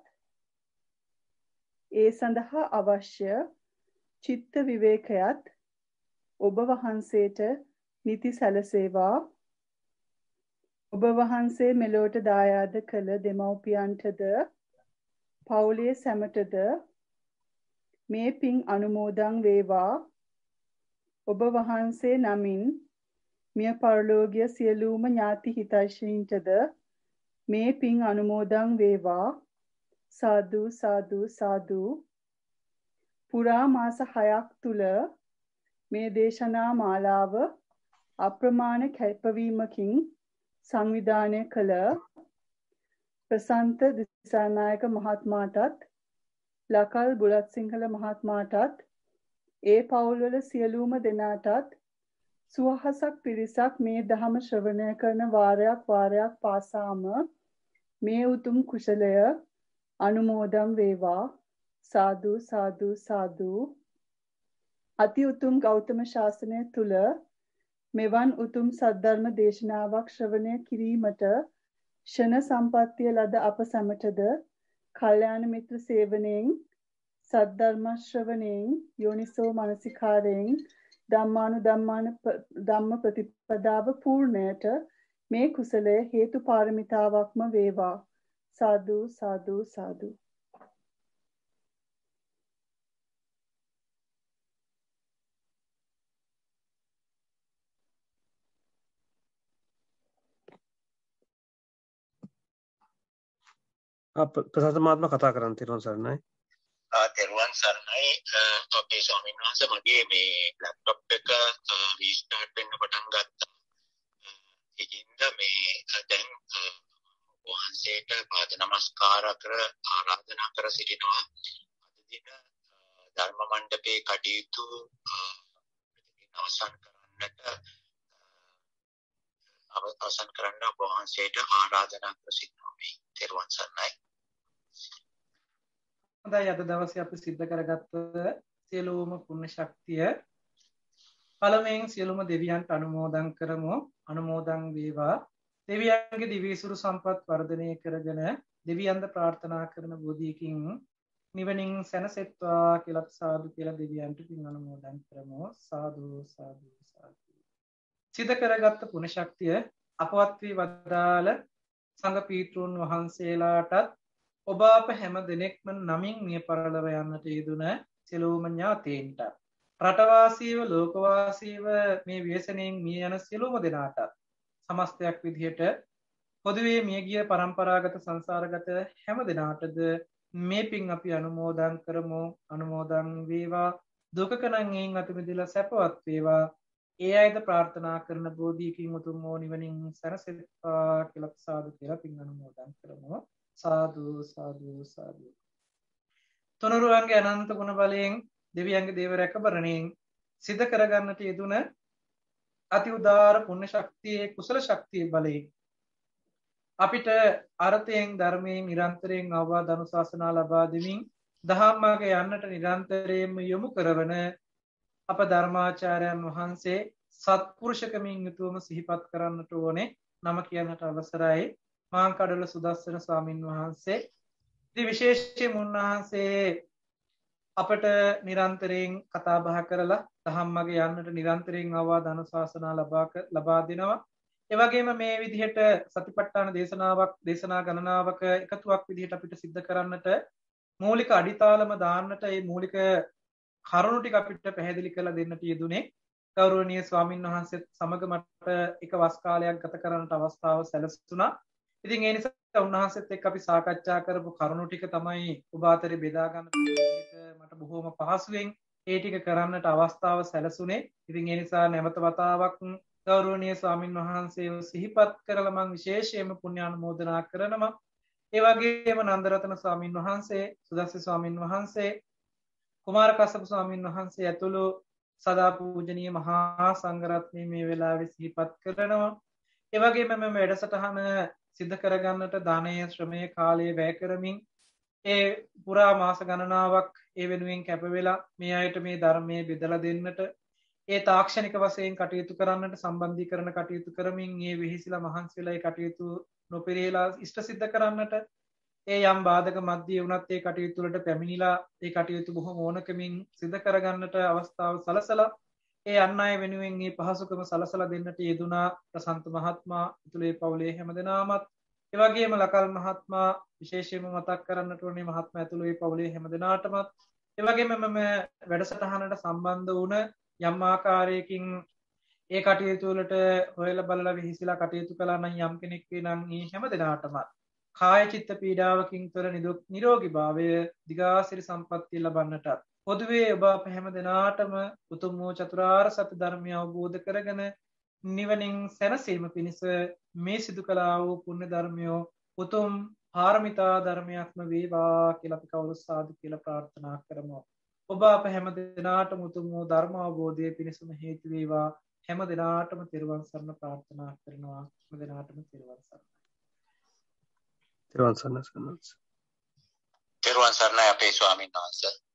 ඒ සඳහා අවශ්‍ය චිත්ත විවේකයත් ඔබ වහන්සේට නිති සැලසේවා. ඔබ වහන්සේ මෙලොවට දායාද කළ දෙමව්පියන්ටද පවුලේ සැමටද මේ පින් අනුමෝදන් වේවා. ඔබ වහන්සේ නමින් මිය පරලෝකීය සියලුම ඥාති හිතයිෂීන්ටද මේ පින් අනුමෝදන් වේවා. සාදු සාදු සාදු. පුරා මාස හයක් තුල මේ දේශනා මාලාව අප්‍රමාණ කැපවීමකින් සංවිධානය කළ ප්‍රසන්ත දිසානායක මහත්මයාටත් ලකල් බුලත් සිංහල මහත්මයාටත් ඒ පවුල්වල සියලුම දෙනාටත් සුවහසක් පිරිසක් මේ ධම ශ්‍රවණය කරන වාරයක් වාරයක් පාසාම මේ උතුම් කුසලය අනුමෝදන් වේවා. සාදු සාදු සාදු. අති උතුම් ගෞතම ශාසනය තුල මෙවන් උතුම් සද්ධර්ම දේශනාවක් ශ්‍රවණය කිරීමට ෂණ සම්පත්තිය ලද අප සැමටද කල්යාණ මිත්‍ර සේවනයෙන් සද්ධර්ම ශ්‍රවණයෙන් යෝනිසෝ මනසිකාරයෙන් ධම්මානු ධම්මාන ධම්ම ප්‍රතිපදාව පූර්ණයට මේ කුසලය හේතු පාරමිතාවක්ම වේවා. සාදු සාදු සාදු. ප්‍රසාද මහත්මයා කතා කරන්න තිරුවන් සරණයි. ආ තිරුවන් සරණයි. අපේ ස්වාමීන් වහන්සේ මගේ මේ ලැප්ටොප් එක රීස්ටාර්ට් වෙන්න පටන් ගත්තා. ඒකින්ද මේ දැන් වහන්සේට පාද නමස්කාර කර ආරාධනා කර සිටිනවා. අද දින ධර්ම මණ්ඩපයේ කටයුතු අවසන් කරන්නට අවසන් කරන්න ඔබ වහන්සේට ආරාධනා කර සිටිනවා. මේ තිරුවන් සරණයි. හොඳයි, අද දවසේ අපි සිද්ධ කරගත්ත සියලුම පුණ්‍ය ශක්තිය පළමුවෙන් සියලුම දෙවියන්ට අනුමෝදන් කරමු. අනුමෝදන් වේවා. දෙවියන්ගේ දිවිසුරු සම්පත් වර්ධනය කරගෙන දෙවියන්ද ප්‍රාර්ථනා කරන බෝධියකින් නිවනින් සැනසෙත්වා කියලා සාදු කියලා දෙවියන්ට පින් අනුමෝදන් කරමු. සාදු සාදු සාදු. සිද්ධ කරගත්ත පුණ්‍ය ශක්තිය අපවත් වී වදාළ සංඝ පීත්‍රුන් වහන්සේලාටත් ඔබ අප හැම දෙනෙක්ම නමින් මිය පරලොව යන්නට යෙදුන සියලුම ඥාතීන්ට රටවාසීව ලෝකවාසීව මේ ව්‍යසනයෙන් මිය යන සියලුම දෙනාට සමස්තයක් විදිහට පොදුවේ මියගිය පරම්පරාගත සංසාරගත හැම දෙනාටද මේ පින් අපි අනුමෝදන් කරමු. අනුමෝදන් වේවා. දුකක නම් එයින් අත මිදලා සැපවත් වේවා. ඒ අයද ප්‍රාර්ථනා කරන බෝධියකින් උතුම් වූ නිවනින් සැනසෙත්වා කියලා සාදු කියලා පින් අනුමෝදන් කරමු. සාදු සාදු සාදු. තුනුරුවන්ගේ අනන්ත ගුණ බලයෙන් දෙවියන්ගේ දේව රැකබරණයෙන් සිද්ධ කරගන්නට යෙදුන අති උදාර පුණ්‍ය ශක්තියේ කුසල ශක්තියේ බලයෙන් අපිට අර්ථයෙන් ධර්මයෙන් නිරන්තරයෙන් අවවාද අනුශාසනා ලබා දෙමින් දහම් මාර්ග යන්නට නිරන්තරයෙන්ම යොමු කරවන අප ධර්මාචාර්යයන් වහන්සේ සත්පුරුෂකමින් යුතුවම සිහිපත් කරන්නට ඕනේ. නම කියන්නට අවසරයි. මාංකඩවල සුදස්සන ස්වාමින් වහන්සේ. ඉතින් විශේෂයෙන් උන්වහන්සේ අපට නිරන්තරයෙන් කතා බහ කරලා දහම් මාර්ග යන්නට නිරන්තරයෙන් අවවාද අනුශාසනා ලබා ලබා දෙනවා. ඒ වගේම මේ විදිහට සතිපට්ඨාන දේශනාවක් දේශනා ගණනාවක එකතුවක් විදිහට අපිට සිද්ධ කරන්නට මූලික අඩිතාලම දාන්නට මේ මූලික කරුණු ටික අපිට පැහැදිලි කරලා දෙන්නට යෙදුනේ ගෞරවනීය ස්වාමින් වහන්සේත් සමග මට එක වස් කාලයක් ගත කරන්නට අවස්ථාව සැලසුණා. ඉතින් ඒ නිසා උන්වහන්සේත් එක්ක අපි සාකච්ඡා කරපු කරුණු ටික තමයි ඔබ අතරේ බෙදා ගන්න මට බොහොම පහසුවෙන් ඒ ටික කරන්නට අවස්ථාව සැලසුනේ. ඉතින් ඒ නිසා නැවත වතාවක් ගෞරවනීය ස්වාමින් වහන්සේව සිහිපත් කරලා මම විශේෂයෙන්ම පුණ්‍යානුමෝදනා කරනවා. ඒ වගේම නන්දරතන ස්වාමින් වහන්සේ, සුදස්ස ස්වාමින් වහන්සේ, කුමාර කස්සප ස්වාමින් වහන්සේ ඇතුළු සදා පූජනීය මහා සංඝරත්නය මේ වෙලාවේ සිහිපත් කරනවා. ඒ වගේම මම වැඩසටහන සිද්ධ කරගන්නට දානය ශ්‍රමය කාලය වැය කරමින් ඒ පුරා මාස ගණනාවක් ඒ වෙනුවෙන් කැප වෙලා මේ අයට මේ ධර්මයේ බෙදලා දෙන්නට ඒ තාක්ෂණික වශයෙන් කටයුතු කරන්නට සම්බන්ධීකරණ කටයුතු කරමින් ඒ වෙහිසිලා මහන්සි වෙලා ඒ කටයුතු නොපිරීලා ඉෂ්ට සිද්ධ කරන්නට ඒ යම් බාධක මැද්දේ වුණත් ඒ කටයුතු වලට පැමිණිලා ඒ කටයුතු බොහොම ඕනකමින් සිද්ධ කරගන්නට අවස්ථාව සලසලා ඒ අන් අය වෙනුවෙන් මේ පහසුකම සලසලා දෙන්නට යෙදුනා ප්‍රසන්ත මහත්මයා ඉතුලේ පවුලේ හැමදෙනාමත් ඒ වගේම ලකල් මහත්මයා විශේෂයෙන්ම මතක් කරන්නට ඕනේ මහත්මයා ඇතුළු ඒ පවුලේ හැමදෙනාටමත් ඒ වගේම මම වැඩසටහනට සම්බන්ධ වුණ යම් ආකාරයකින් ඒ කටයුතු වලට හොයලා බලලා විහිසිලා කටයුතු කළා නම් යම් කෙනෙක් වෙනනම් මේ හැමදෙනාටම කාය චිත්ත පීඩාවකින් තොර නිරෝගී භාවය දිගාසිරි සම්පත්තිය ලබන්නට පොදුවේ ඔබ අප හැමදෙනාටම උතුම් වූ චතුරාර්ය සත්‍ය ධර්මය අවබෝධ කරගෙන නිවනින් සැනසීම පිණිස මේ සිදු කළා වූ පුණ්‍ය ධර්මය උතුම් පාරමිතා ධර්මයක්ම වේවා කියලා අපි කවුරුත් සාදු කියලා ප්‍රාර්ථනා කරමු. ඔබ අප හැම දිනාටම උතුම් වූ ධර්ම අවබෝධයේ පිණිසම හේතු වේවා. හැම දිනාටම තෙරුවන් සරණ ප්‍රාර්ථනා කරනවා. හැම දිනාටම තෙරුවන් සරණයි. තෙරුවන් සරණයි. තෙරුවන් සරණයි අපේ ස්වාමීන් වහන්සේ.